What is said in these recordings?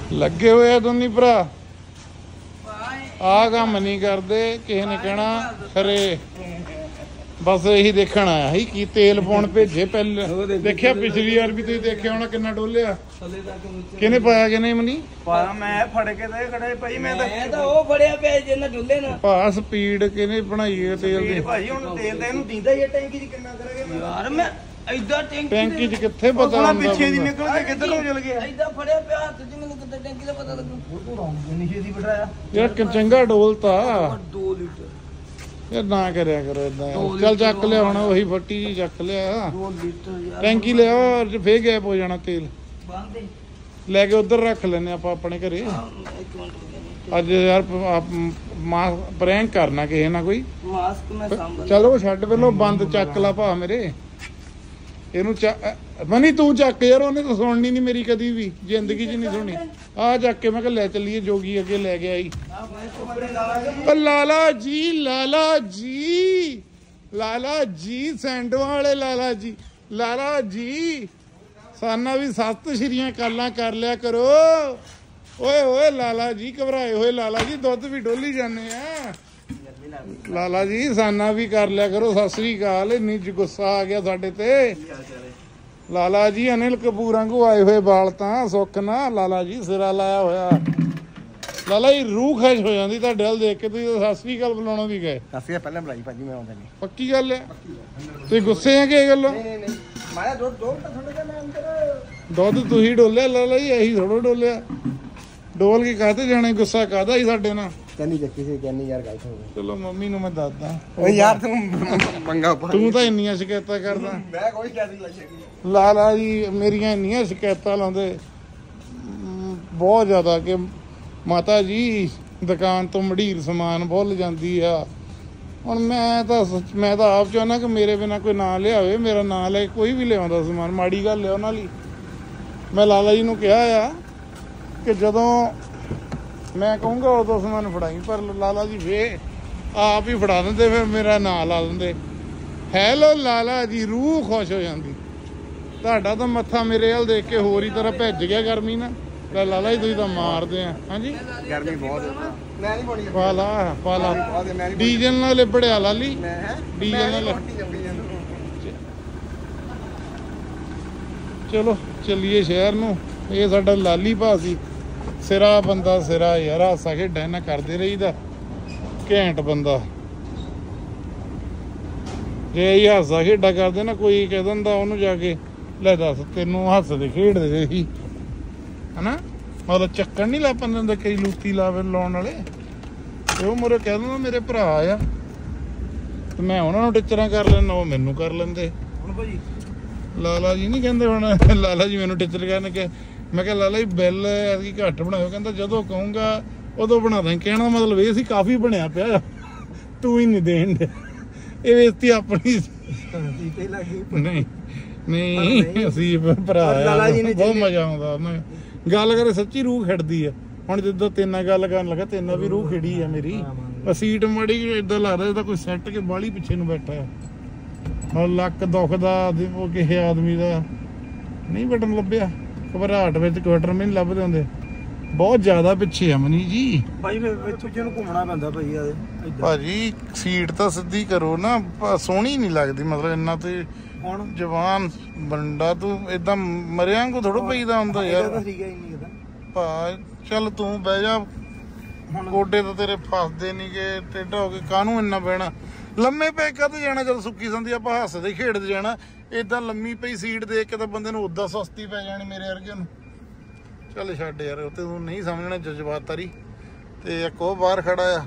ਲੱਗੇ ਹੋਏ ਆ ਦੋਨੀ ਭਰਾ। ਆਹ ਕੰਮ ਨਹੀਂ ਕਰਦੇ, ਕਿਸੇ ਨੇ ਕਹਿਣਾ ਖਰੇ ਬਸ ਇਹੀ ਦੇਖਣ ਆਇਆ ਸੀ ਕੀ ਤੇਲ ਪਾਉਣ ਭੇਜੇ। ਪਹਿਲੇ ਦੇਖਿਆ ਪਿਛਲੀ ਵਾਰ ਵੀ ਤੁਸੀਂ ਦੇਖਿਆ ਹੋਣਾ ਕਿੰਨਾ ਡੋਲਿਆ। ਕਿਹਨੇ ਪਾਇਆ ਕਿਹਨੇ ਮਨੀ ਪਾਇਆ? ਮੈਂ ਫੜ ਕੇ ਤੇ ਖੜੇ ਭਾਈ। ਮੈਂ ਤਾਂ ਉਹ ਫੜਿਆ ਪਿਆ ਜਿੰਨਾ ਡੁੱਲੇ ਨਾ ਭਾ ਸਪੀਡ ਕਿਹਨੇ ਬਣਾਈ ਹੈ ਤੇਲ ਦੀ? ਭਾਈ ਹੁਣ ਤੇਲ ਤਾਂ ਇਹਨੂੰ ਦਿੰਦਾ ਹੀ ਹੈ ਟੈਂਕੀ 'ਚ ਕਿੰਨਾ ਕਰਾਂਗੇ ਯਾਰ। ਮੈਂ ਏਦਾਂ ਟੈਂਕੀ 'ਚ ਕਿੱਥੇ ਪਤਾ ਹੁੰਦਾ ਪਿੱਛੇ ਦੀ ਨਿਕਲ ਕੇ ਕਿੱਧਰ ਨੂੰ ਚਲ ਗਿਆ? ਏਦਾਂ ਫੜਿਆ ਪਿਆ ਹੱਥ 'ਚ, ਮੈਨੂੰ ਕਿੱਦਾਂ ਟੈਂਕੀ ਦਾ ਪਤਾ ਲੱਗੂ? ਤੂੰ ਰੌਂਗ ਨਿਸ਼ੇ ਦੀ ਬਿਠਾਇਆ ਯਾਰ ਚੰਗਾ ਡੋਲਤਾ 2 ਲੀਟਰ ਯਾਰ, ਨਾ ਕਰਿਆ ਕਰੋ ਏਦਾਂ। ਚੱਲ ਚੱਕ ਲਿਆ ਹੁਣ, ਉਹੀ ਫੱਟੀ ਜੀ ਚੱਕ ਲਿਆ। 2 ਲੀਟਰ ਯਾਰ। ਟੈਂਕੀ ਲਿਆ ਔਰ ਫੇਰ ਗੈਪ ਹੋ ਜਾਣਾ ਤੇਲ। ਬੰਦੇ ਲੈ ਕੇ ਉਧਰ ਰੱਖ ਲੈਨੇ ਆਪਾਂ ਆਪਣੇ ਘਰੇ। ਇੱਕ ਮਿੰਟ ਹੋ ਗਿਆ। ਅੱਜ ਯਾਰ ਪ੍ਰੈਂਕ ਕਰਨਾ ਕਿਸੇ ਨਾਲ ਕੋਈ। ਮਾਸਕ ਮੈਂ ਸਾਂਭ ਚਲੋ ਛੱਡ ਪਹਿਲੋਂ, ਬੰਦ ਚੱਕ ਲਾ ਭਾ ਮੇਰੇ। ਇਹਨੂੰ ਮਨੀ ਤੂੰ ਚੱਕ ਯਾਰ, ਉਹਨੇ ਤਾਂ ਸੁਣਨੀ ਨਹੀਂ ਮੇਰੀ ਕਦੀ ਵੀ, ਜ਼ਿੰਦਗੀ 'ਚ ਨਹੀਂ ਸੁਣੀ। ਆ ਚੱਕ ਕੇ ਮੈਂ ਕਿਹਾ ਲੈ ਚੱਲੀਏ, ਜੋਗੀ ਅੱਗੇ ਲੈ ਕੇ ਆਈ। ਲਾਲਾ ਜੀ, ਲਾਲਾ ਜੀ, ਲਾਲਾ ਜੀ, ਸੈਂਡੋਆਂ ਵਾਲੇ ਲਾਲਾ ਜੀ, ਲਾਲਾ ਜੀ ਸਾਨਾ ਵੀ ਸਤਿ ਸ਼੍ਰੀ ਅਕਾਲਾਂ ਕਰ ਲਿਆ ਕਰੋ। ਓਏ ਓਏ ਲਾਲਾ ਜੀ, ਘਬਰਾਏ ਹੋਏ ਲਾਲਾ ਜੀ, ਦੁੱਧ ਵੀ ਡੋਲੀ ਜਾਂਦੇ ਆ। ਲਾਲਾ ਜੀ ਸਾਨਾ ਵੀ ਕਰ ਲਿਆ ਕਰੋ ਸਤਿ ਸ੍ਰੀ ਅਕਾਲ। ਇੰਨੀ ਗੁੱਸਾ ਆ ਗਿਆ ਸਾਡੇ ਤੇ। ਲਾਲਾ ਜੀ ਅਨਿਲ ਕਪੂਰ ਵਾਂਗੂ ਆਏ ਹੋਏ ਵਾਲ ਤਾਂ ਸੁੱਖ ਨਾ। ਲਾਲਾ ਜੀ ਸਿਰਾ ਲਾਇਆ ਹੋਇਆ। ਲਾਲਾ ਜੀ ਰੂਹ ਖੁਸ਼ ਹੋ ਜਾਂਦੀ ਤੁਹਾਡੇ ਵੱਲ ਦੇਖ ਕੇ। ਤੁਸੀਂ ਸਤਿ ਸ੍ਰੀ ਅਕਾਲ ਬੁਲਾਉਣੋਂ ਵੀ ਗਏ। ਅਸੀਂ ਪਹਿਲਾਂ ਬੁਲਾਈ ਭਾਜੀ, ਮੈਂ ਆਉਂਦਾ ਨਹੀਂ। ਪੱਕੀ ਗੱਲ ਹੈ? ਤੁਸੀਂ ਗੁੱਸੇ ਆ ਕਿ ਗੱਲੋਂ? ਨਹੀਂ ਮਾਇਆ ਦੁੱਧ ਤਾਂ ਥੋੜਾ ਜਿਹਾ ਮੈਂ ਅੰਦਰ ਦੁੱਧ ਤੁਸੀਂ ਡੋਲਿਆ ਲਾਲਾ ਜੀ, ਇਹੀ ਥੋੜਾ ਡੋਲਿਆ। ਡੋਲ ਕੇ ਕਾਹਤੇ ਜਾਣੇ, ਗੁੱਸਾ ਕਾਹਦਾ ਸੀ ਸਾਡੇ ਨਾਲ? ਕਹਿੰਦੀ ਚੱਕੀ ਸੀ, ਕਹਿੰਦੀ ਯਾਰ ਗੱਲ ਸੁਣ। ਚਲੋ ਮੰਮੀ ਨੂੰ ਮੈਂ ਦੱਸਦਾ। ਓਏ ਯਾਰ ਤੂੰ ਪੰਗਾ ਪਾ। ਤੂੰ ਤਾਂ ਇੰਨੀਆਂ ਸ਼ਿਕਾਇਤਾਂ ਕਰਦਾ। ਮੈਂ ਕੋਈ ਸ਼ਿਕਾਇਤ ਨਹੀਂ ਲਾਈ। ਲਾਲਾ ਜੀ ਮੇਰੀਆਂ ਇੰਨੀਆਂ ਸ਼ਿਕਾਇਤਾਂ ਲਾਉਂਦੇ ਬਹੁਤ ਜ਼ਿਆਦਾ ਕਿ ਮਾਤਾ ਜੀ ਦੁਕਾਨ ਤੋਂ ਮੜੀਰ ਸਮਾਨ ਭੁੱਲ ਜਾਂਦੀ ਆ। ਹੁਣ ਮੈਂ ਤਾਂ ਆਪ ਚਾਹੁੰਦਾ ਕਿ ਮੇਰੇ ਬਿਨਾਂ ਕੋਈ ਨਾ ਲਿਆਵੇ। ਮੇਰਾ ਨਾਂ ਲੈ ਕੋਈ ਵੀ ਲਿਆਉਂਦਾ ਸਮਾਨ, ਮਾੜੀ ਗੱਲ ਹੈ ਉਹਨਾਂ ਲਈ। ਮੈਂ ਲਾਲਾ ਜੀ ਨੂੰ ਕਿਹਾ ਆ ਕਿ ਜਦੋਂ ਮੈਂ ਕਹੂੰਗਾ ਉਦੋਂ ਸਮਾਨ ਫੜਾਈ, ਪਰ ਲਾਲਾ ਜੀ ਫੇ ਆਪ ਹੀ ਫੜਾ ਦਿੰਦੇ, ਫਿਰ ਮੇਰਾ ਨਾਂ ਲਾ ਦਿੰਦੇ। ਹੈਲੋ ਲਾਲਾ ਜੀ, ਰੂਹ ਖੁਸ਼ ਹੋ ਜਾਂਦੀ। ਤੁਹਾਡਾ ਤਾਂ ਮੱਥਾ ਮੇਰੇ ਵੱਲ ਦੇਖ ਕੇ ਹੋਰ ਹੀ ਤਰ੍ਹਾਂ ਭੱਜ ਗਿਆ ਗਰਮੀ ਨਾਲ। ਲਾਲਾ ਜੀ ਤੁਸੀਂ ਤਾਂ ਮਾਰਦੇ ਆ। ਹਾਂਜੀ ਗਰਮੀ ਬਹੁਤ ਹੈ। ਮੈਂ ਨਹੀਂ ਪਾਉਣੀ। ਪਾਲਾ ਡੀਜ਼ਲ ਨਾਲ ਲਿਬੜਿਆ ਲਾਲੀ, ਡੀਜ਼ਲ ਨਾਲ। ਚਲੋ ਚੱਲੀਏ ਸ਼ਹਿਰ ਨੂੰ। ਇਹ ਸਾਡਾ ਲਾਲੀ ਭਾ ਸੀ, ਸਿਰਾ ਬੰਦਾ ਸਿਰਾ ਯਾਰ। ਹਾਸਾ ਖੇਡਾਂ ਇਹਨਾਂ ਕਰਦੇ ਰਹੀਦਾ, ਘੈਂਟ ਬੰਦਾ। ਜੇ ਇਹ ਹਾਸਾ ਖੇਡਾਂ ਕਰਦੇ ਨਾ, ਕੋਈ ਕਹਿ ਦਿੰਦਾ ਉਹਨੂੰ ਜਾ ਕੇ ਲੈ ਦੱਸ ਤੈਨੂੰ ਹੱਸਦੇ ਖੇਡਦੇ ਸੀ ਹਨਾ, ਮਤਲਬ ਚੱਕਣ ਨਹੀਂ ਲਾ ਪੈਂਦੇ ਕਈ ਲੂਤੀ ਲਾਉਣ ਵਾਲੇ। ਤੇ ਉਹ ਮੇਰੇ ਕਹਿ ਦਿੰਦਾ ਮੇਰੇ ਭਰਾ ਆ, ਤੇ ਮੈਂ ਉਹਨਾਂ ਨੂੰ ਟੀਚਰਾਂ ਕਰ ਲੈਂਦਾ, ਉਹ ਮੈਨੂੰ ਕਰ ਲੈਂਦੇ। ਹੁਣ ਭਾਜੀ ਲਾਲਾ ਜੀ ਨਹੀਂ ਕਹਿੰਦੇ ਹੁਣ ਲਾਲਾ ਜੀ ਮੈਨੂੰ ਟੀਚਰ ਕਰਨਗੇ। ਮੈਂ ਕਿਹਾ ਲਾਲਾ ਜੀ ਬਿੱਲ ਐਤਕੀ ਘੱਟ ਬਣਾਇਓ। ਕਹਿੰਦਾ ਜਦੋਂ ਕਹੂੰਗਾ ਉਦੋਂ ਬਣਾ ਦਾਂ। ਕਹਿਣਾ ਮਤਲਬ ਇਹ ਸੀ ਕਾਫੀ ਬਣਿਆ ਪਿਆ, ਤੂੰ ਹੀ ਨਹੀਂ ਦੇਣ ਡਿਆ। ਇਹ ਬੇਇੱਜ਼ਤੀ ਆਪਣੀ ਨਹੀਂ ਨਹੀਂ ਅਸੀਂ ਭਰਾ ਬਹੁਤ ਮਜ਼ਾ ਆਉਂਦਾ। ਗੱਲ ਕਰੇ ਸੱਚੀ ਰੂਹ ਖਿੜਦੀ ਆ। ਹੁਣ ਜਿੱਦਾਂ ਤੇਰੇ ਨਾਲ ਗੱਲ ਕਰਨ ਲੱਗਾ, ਤੇਰੇ ਨਾਲ ਵੀ ਰੂਹ ਖਿੜੀ ਆ ਮੇਰੀ। ਸੀਟ ਮਾੜੀ ਏਦਾਂ ਲੱਗਦਾ ਜਿੱਦਾਂ ਕੋਈ ਸੈੱਟ ਕੇ ਬਾਹਲੀ ਪਿੱਛੇ ਨੂੰ ਬੈਠਾ ਆ। ਹੁਣ ਲੱਕ ਦੁਖਦਾ ਕਿਸੇ ਆਦਮੀ ਦਾ ਨਹੀਂ ਬਟਨ ਲੱਭਿਆ। ਘਬਰਾਹਟ ਵਿੱਚ ਕੁਆਟਰ ਵੀ ਨਹੀਂ ਲੱਭਦੇ ਹੁੰਦੇ। ਬਹੁਤ ਜ਼ਿਆਦਾ ਪਿੱਛੇ ਆ ਮਨੀ ਜੀ। ਭਾਈ ਪਿੱਛੇ ਨੂੰ ਘੁੰਮਣਾ ਪੈਂਦਾ ਭਾਜੀ। ਸੀਟ ਤਾਂ ਸਿੱਧੀ ਕਰੋ ਨਾ, ਸੋਹਣੀ ਨਹੀਂ ਲੱਗਦੀ। ਮਤਲਬ ਇੰਨਾ ਤੇ ਹੁਣ ਜਵਾਨ ਬੰਦਾ ਤੂੰ ਏਦਾਂ ਮਰਿਆ ਕੋ ਥੋੜਾ ਪਈਦਾ ਹੁੰਦਾ ਯਾਰ। ਭਾ ਚੱਲ ਤੂੰ ਬਹਿ ਜਾ, ਗੋਡੇ ਤਾਂ ਤੇਰੇ ਫਸਦੇ ਨੀ ਗੇ, ਟੇਢਾ ਹੋ ਕੇ ਕਾਹਨੂੰ ਇੰਨਾ ਬਹਿਣਾ। ਲੰਮੇ ਪੈ ਕਦ ਜਾਣਾ, ਚਲ ਸੁੱਕੀ ਸੰਦੀ ਆਪਾਂ ਹੱਸਦੇ ਖੇਡਦੇ ਜਾਣਾ। ਏਦਾਂ ਲੰਮੀ ਪਈ ਸੀਟ ਦੇਖ ਕੇ ਤਾਂ ਬੰਦੇ ਨੂੰ ਉਦਾਂ ਸਸਤੀ ਪੈ ਜਾਣੀ ਮੇਰੇ ਵਰਗੇ ਨੂੰ। ਚੱਲ ਛੱਡ ਯਾਰ, ਉਹ ਤੇ ਤੂੰ ਨਹੀਂ ਸਮਝਣਾ ਜਜ਼ਬਾਤਾਰੀ। ਤੇ ਇੱਕ ਉਹ ਬਾਹਰ ਖੜਾ ਆ,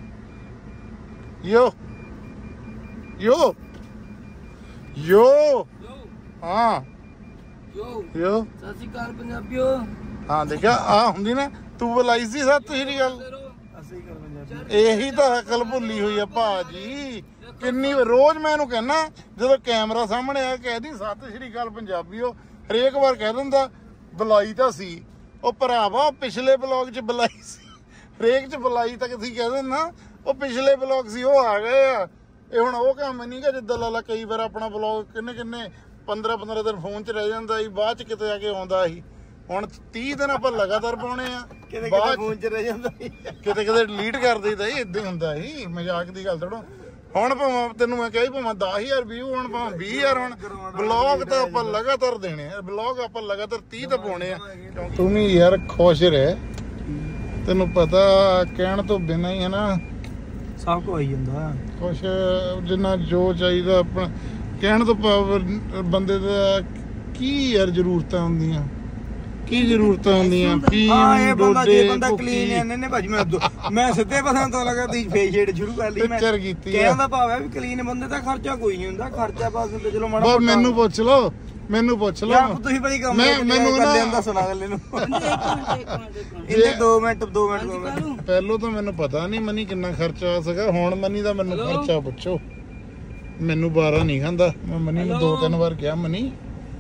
ਯੋ ਯੋ ਯੋ ਹਾਂ ਯੋ ਸਤਿ ਸ਼੍ਰੀ ਅਕਾਲ ਪੰਜਾਬੀਓ। ਹਾਂ ਦੇਖਿਆ ਆ ਹੁੰਦੀ ਨਾ, ਤੂੰ ਬੁਲਾਈ ਸੀ ਸਤਿ ਸ਼੍ਰੀ ਅਕਾਲ। ਇਹੀ ਤਾਂ ਅਕਲ ਭੁੱਲੀ ਹੋਈ ਆ ਭਾਜੀ। ਕਿੰਨੀ ਰੋਜ਼ ਮੈਂ ਇਹਨੂੰ ਕਹਿਣਾ, ਜਦੋਂ ਕੈਮਰਾ ਸਾਹਮਣੇ ਆ ਕਹਿਦੀ ਸਤਿ ਸ਼੍ਰੀ ਅਕਾਲ ਪੰਜਾਬੀਓ। ਹਰੇਕ ਵਾਰ ਕਹਿ ਦਿੰਦਾ ਬੁਲਾਈ ਤਾਂ ਸੀ। ਉਹ ਭਰਾਵਾ ਪਿਛਲੇ ਬਲੌਗ 'ਚ ਬੁਲਾਈ ਸੀ, ਹਰੇਕ 'ਚ ਬੁਲਾਈ ਤਾਂ ਤੁਸੀਂ ਕਹਿ ਦਿੰਦਾ ਉਹ ਪਿਛਲੇ ਬਲੌਗ ਸੀ, ਉਹ ਆ ਗਏ ਆ। ਇਹ ਹੁਣ ਉਹ ਕੰਮ ਨਹੀਂ ਗਾ ਜਿੱਦਾਂ ਲਾਲਾ ਕਈ ਵਾਰ ਆਪਣਾ ਬਲੌਗ ਕਿੰਨੇ 15 ਦਿਨ ਫੋਨ 'ਚ ਰਹਿ ਜਾਂਦਾ ਸੀ, ਬਾਅਦ 'ਚ ਕਿਤੇ ਆ ਕੇ ਆਉਂਦਾ ਸੀ। ਹੁਣ 30 ਦਿਨ ਆਪਾਂ ਲਗਾਤਾਰ ਪਾਉਣੇ ਆ। ਕਿਤੇ ਬਾਅਦ ਫੋਨ 'ਚ ਰਹਿ ਜਾਂਦਾ ਕਿਤੇ ਡਿਲੀਟ ਕਰ ਦਈਦਾ ਜੀ। ਇਦਾਂ ਹੁੰਦਾ ਸੀ, ਮਜ਼ਾਕ ਦੀ ਗੱਲ ਥੋੜੋ। ਹੁਣ ਭਾਵੇਂ ਤੈਨੂੰ ਮੈਂ ਕਹੀ ਭਾਵੇਂ 10,000 ਵਿਊ ਹੁਣ ਭਾਵੇਂ 20,000 ਹੁਣ ਬਲੌਗ ਤਾਂ ਆਪਾਂ ਲਗਾਤਾਰ ਦੇਣੇ ਆ। ਬਲੌਗ ਆਪਾਂ ਲਗਾਤਾਰ 30 ਤਾਂ ਪਾਉਣੇ ਆ। ਤੂੰ ਵੀ ਯਾਰ ਖੁਸ਼ ਰਹਿ, ਤੈਨੂੰ ਪਤਾ ਕਹਿਣ ਤੋਂ ਬਿਨਾਂ ਹੀ ਹੈ ਨਾ ਸਭ ਕੁਝ ਆਈ ਜਾਂਦਾ। ਕੁਛ ਜਿੰਨਾ ਜੋ ਚਾਹੀਦਾ ਆਪਣਾ ਕਹਿਣ ਤੋਂ ਬੰਦੇ ਦਾ ਕੀ ਯਾਰ ਜ਼ਰੂਰਤਾਂ ਹੁੰਦੀਆਂ, ਕੀ ਜ਼ਰੂਰਤਾਂ ਹੁੰਦੀਆਂ। ਹਾਂ ਇਹ ਬੰਦਾ ਜੇ ਬੰਦਾ ਕਲੀਨ ਐ ਨੇ ਭਾਜੀ ਮੈਂ ਸਿੱਧੇ ਪਾਸੇ ਤੋਂ ਲੱਗਾ ਤੁਸੀਂ ਫੇਸ ਸ਼ੇਡ ਸ਼ੁਰੂ ਕਰ ਲਈ। ਮੈਂ ਪਿਕਚਰ ਕੀਤੀ ਕਹਿਣ ਦਾ ਭਾਵ ਹੈ ਵੀ ਕਲੀਨ ਬੰਦੇ ਦਾ ਖਰਚਾ ਕੋਈ ਨਹੀਂ ਹੁੰਦਾ। ਖਰਚਾ ਬਸ ਤੇ ਚਲੋ ਮਾੜਾ ਬਸ ਮੈਨੂੰ ਪੁੱਛ ਲਓ ਯਾਰ ਤੁਸੀਂ ਭਾਜੀ ਕੰਮ ਮੈਨੂੰ ਕਰ ਲਿਆਂਦਾ ਸੁਣਾ ਗੱਲੇ ਨੂੰ। ਇਹਨੇ 2 ਮਿੰਟ ਪਹਿਲੋਂ ਤਾਂ ਮੈਨੂੰ ਪਤਾ ਨਹੀਂ ਮਨੀ ਕਿੰਨਾ ਖਰਚਾ ਆ ਸਕਾ। ਹੁਣ ਮਨੀ ਦਾ ਮੈਨੂੰ ਖਰਚਾ ਪੁੱਛੋ। ਮੈਨੂੰ 12 ਨਹੀਂ ਖਾਂਦਾ। ਮੈਂ ਮਨੀ ਨੂੰ 2-3 ਵਾਰ ਕਿਹਾ ਮਨੀ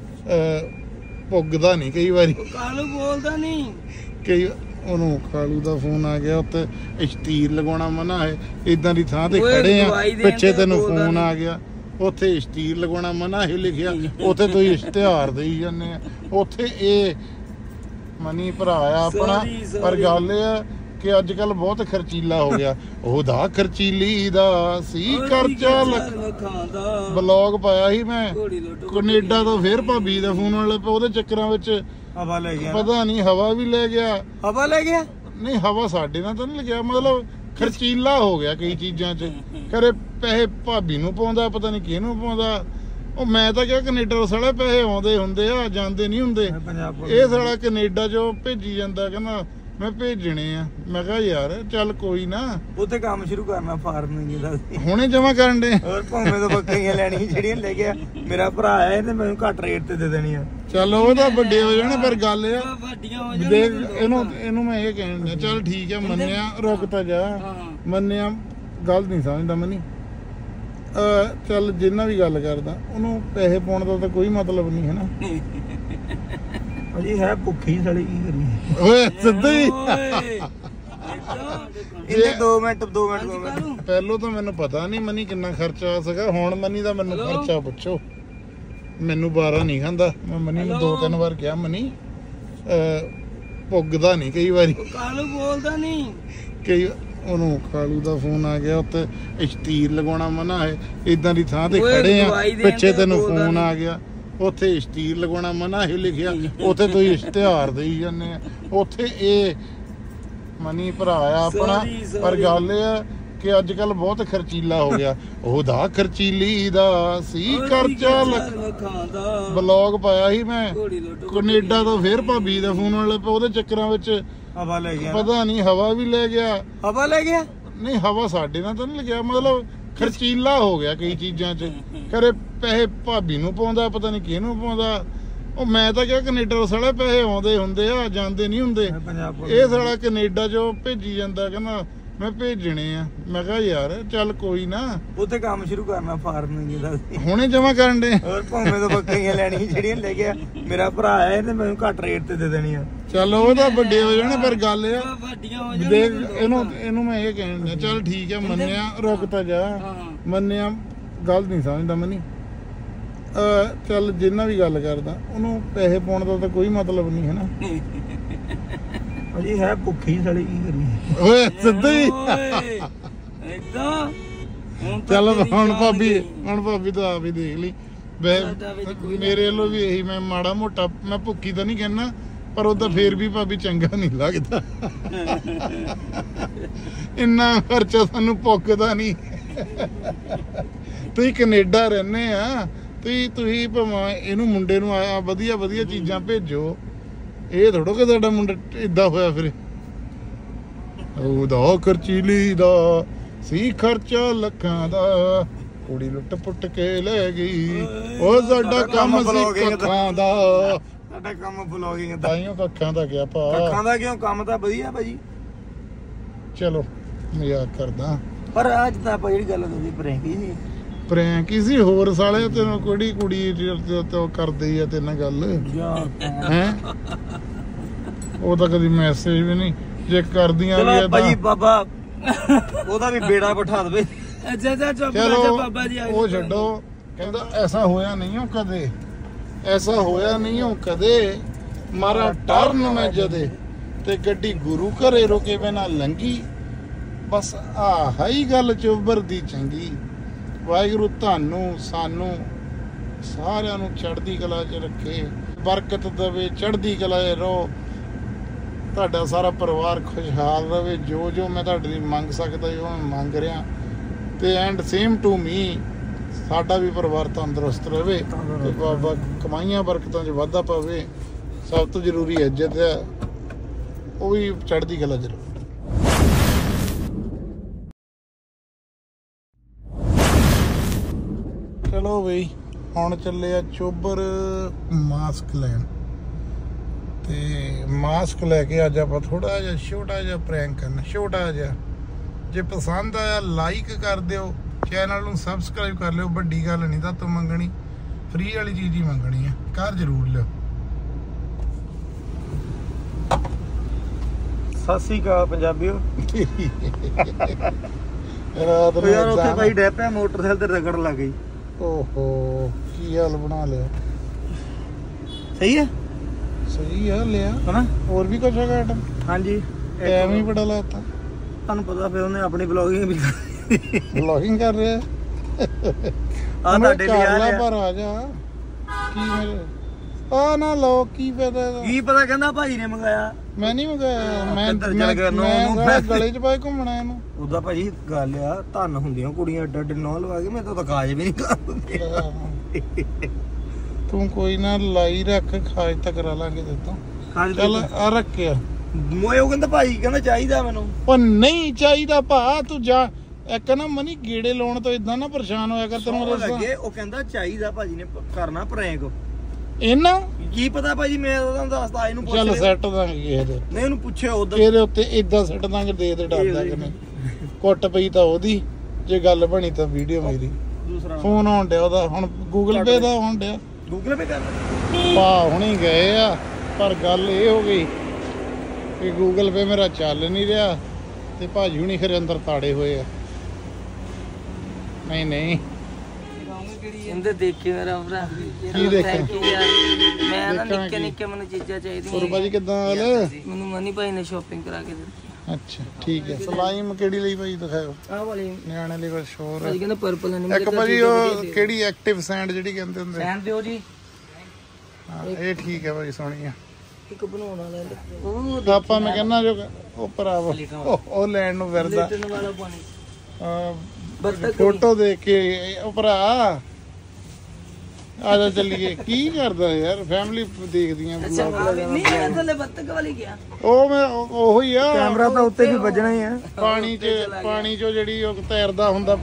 ਪੁੱਗਦਾ ਨਹੀਂ ਕਈ ਵਾਰੀ। ਕਾਲੂ ਬੋਲਦਾ ਨਹੀਂ। ਕਈ ਉਹਨੂੰ ਕਾਲੂ ਦਾ ਫੋਨ ਆ ਗਿਆ, ਉੱਤੇ ਇਸ਼ਤੀਰ ਲਗਾਉਣਾ ਮਨਾ ਹੈ। ਇਦਾਂ ਦੀ ਥਾਂ ਤੇ ਖੜੇ ਆ, ਪਿੱਛੇ ਤੈਨੂੰ ਫੋਨ ਆ ਗਿਆ, ਉੱਥੇ ਇਸ਼ਤੀਰ ਲਗਾਉਣਾ ਮਨਾ ਹੈ ਲਿਖਿਆ, ਉੱਥੇ ਤੁਸੀਂ ਇਸ਼ਤਿਹਾਰ ਦੇਈ ਜਾਂਦੇ ਆ। ਉੱਥੇ ਇਹ ਮਨੀ ਭਰਾ ਆ ਆਪਣਾ। ਪਰ ਗੱਲ ਇਹ ਆ ਕਿ ਅੱਜ ਕੱਲ ਬਹੁਤ ਖਰਚੀਲਾ ਹੋ ਗਿਆ। ਉਹਦਾ ਖਰਚੀਲੀ ਦਾ ਸੀ ਖਰਚਾ ਲੱਖਾਂ ਦਾ। ਬਲੌਗ ਪਾਇਆ ਸੀ ਮੈਂ ਕੈਨੇਡਾ ਤੋਂ, ਫਿਰ ਭਾਬੀ ਦਾ ਫੋਨ ਵਾਲੇ ਉਹਦੇ ਚੱਕਰਾਂ ਵਿੱਚ ਹਵਾ ਲੈ ਗਿਆ। ਪਤਾ ਨਹੀਂ ਹਵਾ ਵੀ ਲੈ ਗਿਆ। ਹਵਾ ਲੈ ਗਿਆ ਨਹੀਂ, ਹਵਾ ਸਾਡੇ ਨਾਲ ਤਾਂ ਨਹੀਂ ਲੱਗਿਆ। ਮਤਲਬ ਖਰਚੀਲਾ ਹੋ ਗਿਆ ਕਈ ਚੀਜ਼ਾਂ 'ਚ। ਕਰੇ ਪੈਸੇ ਭਾਬੀ ਨੂੰ ਪਾਉਂਦਾ, ਪਤਾ ਨਹੀਂ ਕਿਹਨੂੰ ਪਾਉਂਦਾ। ਉਹ ਮੈਂ ਤਾਂ ਕਿਹਾ ਕੈਨੇਡਾ ਤੋਂ ਸਾਲੇ ਪੈਸੇ ਆਉਂਦੇ ਹੁੰਦੇ ਆ, ਜਾਂਦੇ ਨਹੀਂ ਹੁੰਦੇ। ਇਹ ਸਾਲਾ ਕੈਨੇਡਾ 'ਚੋਂ ਭੇਜੀ ਜਾਂਦਾ, ਕਹਿੰਦਾ ਮੈਂ ਭੇਜਣੇ ਆ। ਮੈਂ ਕਿਹਾ ਯਾਰ ਚੱਲ ਕੋਈ ਨਾ, ਉੱਥੇ ਕੰਮ ਸ਼ੁਰੂ ਕਰਨਾ ਫਾਰਮਿੰਗ ਦਾ। ਹੁਣੇ ਜਮਾ ਕਰਨ ਦੇ। ਹੋਰ ਭਾਵੇਂ ਤੋਂ ਬੱਕਰੀਆਂ ਲੈਣੀਆਂ ਜਿਹੜੀਆਂ ਲੈ ਗਿਆ ਮੇਰਾ ਭਰਾ ਹੈ ਤੇ ਮੈਨੂੰ ਘੱਟ ਰੇਟ ਤੇ ਦੇ ਦੇਣੀਆਂ। ਚੱਲ ਉਹ ਤਾਂ ਵੱਡੇ ਹੋ ਜਾਣੇ, ਪਰ ਗੱਲ ਇਹ ਆ ਵੱਡੀਆਂ ਹੋ ਦੇਖ ਇਹਨੂੰ ਮੈਂ ਇਹ ਕਹਿਣ ਚੱਲ ਠੀਕ ਹੈ ਮੰਨਿਆ, ਰੁਕ ਤਾਂ ਜਾ। ਮੰਨਿਆ ਗੱਲ ਨਹੀਂ ਸਮਝਦਾ ਮਨੀ। ਚੱਲ ਜਿੰਨਾ ਵੀ ਗੱਲ ਕਰਦਾ ਉਹਨੂੰ ਪੈਸੇ ਪਾਉਣ ਦਾ ਤਾਂ ਕੋਈ ਮਤਲਬ ਨਹੀਂ ਹੈ ਨਾ। ਅਜੀ ਹੈ ਭੁੱਖੀ ਸੜੀ, ਕੀ ਕਰੀਏ। ਓਏ ਸਿੱਧਾ ਹੀ ਇਹਨੇ 2 ਮਿੰਟ ਪਹਿਲੋਂ ਤਾਂ ਮੈਨੂੰ ਪਤਾ ਨਹੀਂ ਮਨੀ ਕਿੰਨਾ ਖਰਚਾ ਆ ਸਕਾ। ਹੁਣ ਮਨੀ ਦਾ ਮੈਨੂੰ ਖਰਚਾ ਪੁੱਛੋ। ਮੈਨੂੰ 12 ਨਹੀਂ ਖਾਂਦਾ। ਮੈਂ ਮਨੀ ਨੂੰ 2-3 ਵਾਰ ਕਿਹਾ ਮਨੀ ਪੁੱਗਦਾ ਨਹੀਂ ਕਈ ਵਾਰੀ। ਕਾਲੂ ਬੋਲਦਾ ਨਹੀਂ। ਕਈ ਉਹਨੂੰ ਕਾਲੂ ਦਾ ਫੋਨ ਆ ਗਿਆ, ਉੱਤੇ ਇਸ਼ਤੀਰ ਲਗਾਉਣਾ ਮਨਾ ਹੈ। ਇਦਾਂ ਦੀ ਥਾਂ ਤੇ ਖੜੇ ਆ, ਪਿੱਛੇ ਤੈਨੂੰ ਫੋਨ ਆ ਗਿਆ, ਉੱਥੇ ਇਸ਼ਤੀਰ ਲਗਾਉਣਾ ਮਨਾ ਹੈ ਲਿਖਿਆ, ਉੱਥੇ ਤੁਸੀਂ ਇਸ਼ਤਿਹਾਰ ਦੇਈ ਜਾਂਦੇ ਆ। ਉੱਥੇ ਇਹ ਮਨੀ ਭਰਾ ਆ ਆਪਣਾ। ਪਰ ਗੱਲ ਇਹ ਆ ਕਿ ਅੱਜ ਕੱਲ ਬਹੁਤ ਖਰਚੀਲਾ ਹੋ ਗਿਆ। ਉਹਦਾ ਖਰਚੀਲੀ ਦਾ ਸੀ ਖਰਚਾ ਲੱਖਾਂ ਦਾ। ਬਲੌਗ ਪਾਇਆ ਸੀ ਮੈਂ ਕੈਨੇਡਾ ਤੋਂ, ਫਿਰ ਭਾਬੀ ਦਾ ਫੋਨ ਵਾਲੇ ਉਹਦੇ ਚੱਕਰਾਂ ਵਿੱਚ ਹਵਾ ਲੈ ਗਿਆ। ਪਤਾ ਨਹੀਂ ਹਵਾ ਵੀ ਲੈ ਗਿਆ। ਹਵਾ ਲੈ ਗਿਆ ਨਹੀਂ, ਹਵਾ ਸਾਡੇ ਨਾਲ ਤਾਂ ਨਹੀਂ ਲੱਗਿਆ। ਮਤਲਬ ਖਰਚੀਲਾ ਹੋ ਗਿਆ ਕਈ ਚੀਜ਼ਾਂ 'ਚ। ਕਰੇ ਪੈਸੇ ਭਾਬੀ ਨੂੰ ਪਾਉਂਦਾ, ਪਤਾ ਨਹੀਂ ਕਿਹਨੂੰ ਪਾਉਂਦਾ। ਉਹ ਮੈਂ ਤਾਂ ਕਿਹਾ ਕੈਨੇਡਾ ਤੋਂ ਸਾਲੇ ਪੈਸੇ ਆਉਂਦੇ ਹੁੰਦੇ ਆ, ਜਾਂਦੇ ਨਹੀਂ ਹੁੰਦੇ। ਇਹ ਸਾਲਾ ਕੈਨੇਡਾ 'ਚੋਂ ਭੇਜੀ ਜਾਂਦਾ, ਕਹਿੰਦਾ ਮੈਂ ਭੇਜਣੇ ਆ। ਮੈਂ ਕਿਹਾ ਯਾਰ ਚੱਲ ਕੋਈ ਨਾ, ਉੱਥੇ ਕੰਮ ਸ਼ੁਰੂ ਕਰਨਾ ਫਾਰਮਿੰਗ ਦਾ। ਹੁਣੇ ਜਮਾ ਕਰਨ ਦੇ। ਹੋਰ ਭਾਵੇਂ ਤੋਂ ਬੱਕਰੀਆਂ ਲੈਣੀਆਂ ਜਿਹੜੀਆਂ ਲੈ ਗਿਆ ਮੇਰਾ ਭਰਾ ਹੈ ਤੇ ਮੈਨੂੰ ਘੱਟ ਰੇਟ ਤੇ ਦੇ ਦੇਣੀਆਂ। ਚੱਲ ਉਹ ਤਾਂ ਵੱਡੇ ਹੋ ਜਾਣੇ, ਪਰ ਗੱਲ ਇਹ ਆ ਵੱਡੀਆਂ ਹੋ ਦੇਖ ਇਹਨੂੰ ਮੈਂ ਇਹ ਕਹਿਣ ਚੱਲ ਠੀਕ ਹੈ ਮੰਨਿਆ, ਰੁਕ ਤਾਂ ਜਾ। ਮੰਨਿਆ ਗੱਲ ਨਹੀਂ ਸਮਝਦਾ ਮਨੀ। ਚੱਲ ਜਿੰਨਾ ਵੀ ਗੱਲ ਕਰਦਾ ਉਹਨੂੰ ਪੈਸੇ ਪਾਉਣ ਦਾ ਤਾਂ ਕੋਈ ਮਤਲਬ ਨਹੀਂ ਹੈ ਨਾ। ਅਜੀ ਹੈ ਭੁੱਖੀ ਸੜੀ, ਕੀ ਕਰੀਏ। ਓਏ ਸਿੱਧਾ ਹੀ ਏਦਾਂ। ਚੱਲ ਹੁਣ ਭਾਬੀ ਤਾਂ ਆਪ ਹੀ ਦੇਖ ਲਈ। ਮੇਰੇ ਵੱਲੋਂ ਵੀ ਇਹੀ, ਮੈਂ ਮਾੜਾ ਮੋਟਾ ਮੈਂ ਭੁੱਖੀ ਤਾਂ ਨਹੀਂ ਕਹਿਣਾ, ਪਰ ਉਹਦਾ ਫੇਰ ਵੀ ਭਾਬੀ ਚੰਗਾ ਨਹੀਂ ਲੱਗਦਾ। ਇੰਨਾ ਖਰਚਾ ਸਾਨੂੰ ਪੁੱਗਦਾ ਨਹੀਂ। ਤੁਸੀਂ ਕੈਨੇਡਾ ਰਹਿੰਦੇ ਆ, ਤੁਸੀਂ ਭਾਵੇਂ ਇਹਨੂੰ ਮੁੰਡੇ ਨੂੰ ਆ ਵਧੀਆ ਚੀਜ਼ਾਂ ਭੇਜੋ। ਇਹ ਥੋੜੋ ਕਿ ਤੁਹਾਡਾ ਮੁੰਡਾ ਏਦਾਂ ਹੋਇਆ ਫਿਰ। ਉਹਦਾ ਖਰਚੀਲੀ ਦਾ ਸੀ ਖਰਚਾ ਲੱਖਾਂ ਦਾ, ਕੁੜੀ ਲੁੱਟ ਪੁੱਟ ਕੇ ਲੈ ਗਈ। ਉਹ ਸਾਡਾ ਕੰਮ ਸੀ ਕੱਖਾਂ ਦਾ। ਸਾਡਾ ਕੰਮ ਵਲੌਗਿੰਗ ਦਾ। ਤਾਈਓ ਕੱਖਾਂ ਦਾ ਗਿਆ ਭਾ। ਕੱਖਾਂ ਦਾ ਕਿਉਂ, ਕੰਮ ਤਾਂ ਵਧੀਆ ਭਾਜੀ। ਚਲੋ ਮਜ਼ਾਕ ਕਰਦਾ, ਪਰ ਅੱਜ ਤਾਂ ਆਪਾਂ ਜਿਹੜੀ ਗੱਲ ਕਰਦੇ ਪ੍ਰੈਂਕ ਹੀ ਸੀ। ਪ੍ਰੈਂਕ ਹੀ ਸੀ। ਹੋਰ ਸਾਲੇ ਤੈਨੂੰ ਕਿਹੜੀ ਕੁੜੀ ਤੋਂ ਕਰਦੇ ਆ ਤੇਰੇ ਨਾਲ ਗੱਲ ਹੈ? ਉਹ ਤਾਂ ਕਦੀ ਮੈਸੇਜ ਵੀ ਨਹੀਂ, ਜੇ ਕਰਦੀਆਂ ਵੀ ਆ ਭਾਜੀ ਬਾਬਾ ਉਹਦਾ ਵੀ ਬੇੜਾ ਬਿਠਾ ਦੇਵੇ। ਅੱਛਾ ਚਲੋ ਬਾਬਾ ਜੀ ਉਹ ਛੱਡੋ। ਕਹਿੰਦਾ ਐਸਾ ਹੋਇਆ ਨਹੀਂ ਹੋ ਕਦੇ, ਐਸਾ ਹੋਇਆ ਨਹੀਂ ਹੋ ਕਦੇ। ਮਾਰਾ ਟਰਨ ਮੈਂ ਜਦੇ ਤੇ ਗੱਡੀ ਗੁਰੂ ਘਰੇ ਰੁਕੇ ਬਿਨਾ ਲੰਗੀ। ਬਸ ਆਹ ਹੀ ਗੱਲ ਚੋਬਰ ਦੀ ਚੰਗੀ। ਵਾਹਿਗੁਰੂ ਤੁਹਾਨੂੰ ਸਾਨੂੰ ਸਾਰਿਆਂ ਨੂੰ ਚੜ੍ਹਦੀ ਕਲਾ 'ਚ ਰੱਖੇ, ਬਰਕਤ ਦੇਵੇ, ਚੜ੍ਹਦੀ ਕਲਾ 'ਚ ਰਹੋ, ਤੁਹਾਡਾ ਸਾਰਾ ਪਰਿਵਾਰ ਖੁਸ਼ਹਾਲ ਰਵੇ। ਜੋ ਜੋ ਮੈਂ ਤੁਹਾਡੇ ਲਈ ਮੰਗ ਸਕਦਾ ਉਹ ਮੈਂ ਮੰਗ ਰਿਹਾ, ਤੇ ਐਂਡ ਸੇਮ ਟੂ ਮੀ ਸਾਡਾ ਵੀ ਪਰਿਵਾਰ ਤੰਦਰੁਸਤ ਰਵੇ ਤੇ ਬਾਬਾ ਕਮਾਈਆਂ ਬਰਕਤਾਂ 'ਚ ਵਾਧਾ ਪਾਵੇ। ਸਭ ਤੋਂ ਜ਼ਰੂਰੀ ਇੱਜ਼ਤ ਹੈ, ਉਹ ਵੀ ਚੜ੍ਹਦੀ ਕਲਾ 'ਚ ਰਵੇ। ਚਲੋ ਬਈ ਹੁਣ ਚੱਲੇ ਆ ਚੋਬਰ ਮਾਸਕ ਲੈਣ, ਤੇ ਮਾਸਕ ਲੈ ਕੇ ਅੱਜ ਆਪਾਂ ਥੋੜਾ ਜਿਹਾ ਛੋਟਾ ਜਿਹਾ ਪ੍ਰੈਂਕ ਕਰਨਾ, ਛੋਟਾ ਜਿਹਾ। ਜੇ ਪਸੰਦ ਆਇਆ ਲਾਈਕ ਕਰ ਦਿਓ, ਚੈਨਲ ਨੂੰ ਸਬਸਕ੍ਰਾਈਬ ਕਰ ਲਿਓ। ਵੱਡੀ ਗੱਲ ਨਹੀਂ ਤਾਂ ਤੋਂ ਮੰਗਣੀ, ਫ੍ਰੀ ਵਾਲੀ ਚੀਜ਼ ਹੀ ਮੰਗਣੀ ਆ, ਕਰ ਜ਼ਰੂਰ ਲਿਓ। ਸਤਿ ਸ੍ਰੀ ਅਕਾਲ ਪੰਜਾਬੀਓ। ਰਾਤ ਨੂੰ ਯਾਰ ਉੱਥੇ ਬਾਈ ਡੈ ਪਿਆ ਮੋਟਰਸਾਈਕਲ ਤੇ ਰਗੜ ਲੱਗ ਗਈ। ਓਹੋ ਕੀ ਹਾਲ ਬਣਾ ਲਿਆ। ਸਹੀ ਹੈ, ਸਹੀ ਆ ਲਿਆ ਹਨਾ। ਹੋਰ ਵੀ ਕੁਛ ਹੈਗਾ ਆਈਟਮ? ਹਾਂਜੀ ਟਾਈਮ ਹੀ ਬੜਾ ਲਾਤਾ। ਤੁਹਾਨੂੰ ਪਤਾ ਫਿਰ ਉਹਨੇ ਆਪਣੀ ਵਲੌਗਿੰਗ ਵੀ ਵਲੌਗਿੰਗ ਕਰ ਰਿਹਾ ਆ ਤੁਹਾਡੇ ਲਈ ਆ ਪਰ ਆ ਜਾ। ਕੀ ਮੇਰੇ ਆ ਨਾ ਲੋ ਕੀ ਪਤਾ ਇਹਦਾ? ਕੀ ਪਤਾ, ਕਹਿੰਦਾ ਭਾਜੀ ਨੇ ਮੰਗਾਇਆ। ਮੈਂ ਨਹੀਂ ਮੰਗਾਇਆ, ਮੈਂ ਗਲੇ 'ਚ ਪਾਏ ਘੁੰਮਣਾ ਇਹਨੂੰ। ਉਹਦਾ ਭਾਜੀ ਗੱਲ ਆ, ਧੰਨ ਹੁੰਦੀਆਂ ਕੁੜੀਆਂ ਏਡਾ ਏਡੇ ਨੌ ਲਵਾ ਕੇ, ਮੈਂ ਤਾਂ ਕਾਜ ਵੀ ਨਹੀਂ ਕਰਦੇ। ਤੂੰ ਕੋਈ ਨਾ ਲਾਈ ਰੱਖ, ਖਾਜ ਤਾਂ ਕਰਾ ਲਾਂਗੇ ਤੇ ਤੋਂ। ਚੱਲ ਆ ਰੱਖਿਆ ਮੋਏ। ਉਹ ਕਹਿੰਦਾ ਭਾਜੀ ਕਹਿੰਦਾ ਚਾਹੀਦਾ ਮੈਨੂੰ। ਉਹ ਨਹੀਂ ਚਾਹੀਦਾ ਭਾ, ਤੂੰ ਜਾ। ਇੱਕ ਨਾ ਮਨੀ ਗੇੜੇ ਲਾਉਣ ਤੋਂ ਇਦਾਂ ਨਾ ਪਰੇਸ਼ਾਨ ਹੋਇਆ ਕਰ, ਤੈਨੂੰ ਮੈਂ ਦੱਸਾਂ। ਉਹ ਕਹਿੰਦਾ ਚਾਹੀਦਾ ਭਾਜੀ ਨੇ ਕਰਨਾ ਪ੍ਰੈਂਕ। ਇਹਨਾਂ ਕੀ ਪਤਾ ਭਾਜੀ, ਮੈਂ ਉਹਦਾ ਦੱਸਦਾ ਇਹਨੂੰ। ਚੱਲ ਸੈੱਟ ਦਾਂਗੇ ਕਿਸੇ ਦੇ। ਨਹੀਂ ਉਹਨੂੰ ਪੁੱਛਿਆ ਉਧਰ ਇਹਦੇ ਉੱਤੇ ਇਦਾਂ ਸੱਟ ਦਾਂਗੇ, ਦੇ ਡਰਦਾ ਕਿ ਨਹੀਂ। ਕੁੱਟ ਪਈ ਤਾਂ ਉਹਦੀ, ਜੇ ਗੱਲ ਬਣੀ ਤਾਂ ਵੀਡੀਓ ਮੇਰੀ। ਦੂਸਰਾ ਫੋਨ ਆਉਣ ਡਿਆ ਉਹਦਾ, ਹੁਣ ਗੂਗਲ ਪੇ ਦਾ ਆਉਣ ਡਿਆ। ਗੂਗਲ ਪੇ ਕਰ ਭਾ ਹੁਣੀ ਗਏ ਆ, ਪਰ ਗੱਲ ਇਹ ਹੋ ਗਈ ਕਿ ਗੂਗਲ ਪੇ ਮੇਰਾ ਚੱਲ ਨਹੀਂ ਰਿਹਾ, ਤੇ ਭਾਜੀ ਹੁਣੀ ਫਿਰ ਅੰਦਰ ਤਾੜੇ ਹੋਏ ਆ। ਨਹੀਂ ਨਹੀਂ ਕਹਿੰਦੇ ਦੇਖੇ ਮੇਰਾ ਭਰਾ। ਕੀ ਦੇਖਾਂ? ਮੈਂ ਨਾ ਨਿੱਕੇ ਨਿੱਕੇ ਮੈਨੂੰ ਚੀਜ਼ਾਂ ਚਾਹੀਦੀਆਂ। ਹੋਰ ਭਾਜੀ ਕਿੱਦਾਂ ਹਾਲ? ਮੈਨੂੰ ਮਨੀ ਭਾਈ ਨੇ ਸ਼ਾਪਿੰਗ ਕਰਾ ਕੇ ਦਿੱਤੀ। ਅੱਛਾ ਠੀਕ ਹੈ। ਸਲਾਈਮ ਕਿਹੜੀ ਲਈ ਭਾਜੀ ਦਿਖਾਓ? ਆਹ ਵਾਲੀ ਨਿਆਣੇ ਲਈ ਕੁਛ ਹੋਰ ਭਾਜੀ ਕਹਿੰਦਾ ਪਰਪਲ ਨਹੀਂ। ਇੱਕ ਭਾਜੀ ਉਹ ਕਿਹੜੀ ਐਕਟਿਵ ਸੈਂਡ ਜਿਹੜੀ ਕਹਿੰਦੇ ਹੁੰਦੇ? ਸੈਂਡ ਦਿਓ ਜੀ। ਹਾਂ ਇਹ ਠੀਕ ਹੈ ਭਾਜੀ, ਸੋਹਣੀ ਆ। ਇੱਕ ਬਣਾਉਣ ਵਾਲਾ ਉਹ ਆਪਾਂ ਮੈਂ ਕਹਿੰਦਾ ਜੋ ਉਹ ਭਰਾਵਾ ਉਹ ਲੈਣ ਨੂੰ ਫਿਰਦਾ ਲਿਟਣ ਵਾਲਾ ਪਾਣੀ। ਫੋਟੋ ਦੇਖ ਕੇ ਉਹ ਭਰਾ ਆ ਜਾ ਚੱਲੀਏ। ਕੀ ਕਰਦਾ ਯਾਰ, ਫੈਮਿਲੀ ਦੇਖਦੀਆਂ ਨਹੀਂ ਇਹ ਥੱਲੇ ਬੱਤਕ ਵਾਲੀ ਗਿਆ। ਉਹ ਮੈਂ ਉਹੀ ਆ। ਕੈਮਰਾ ਤਾਂ ਉੱਤੇ ਵੀ ਵੱਜਣਾ ਹੀ ਆ। ਪਾਣੀ ਚੋਂ ਜਿਹੜੀ ਉਹ ਤੈਰਦਾ ਹੁੰਦਾ।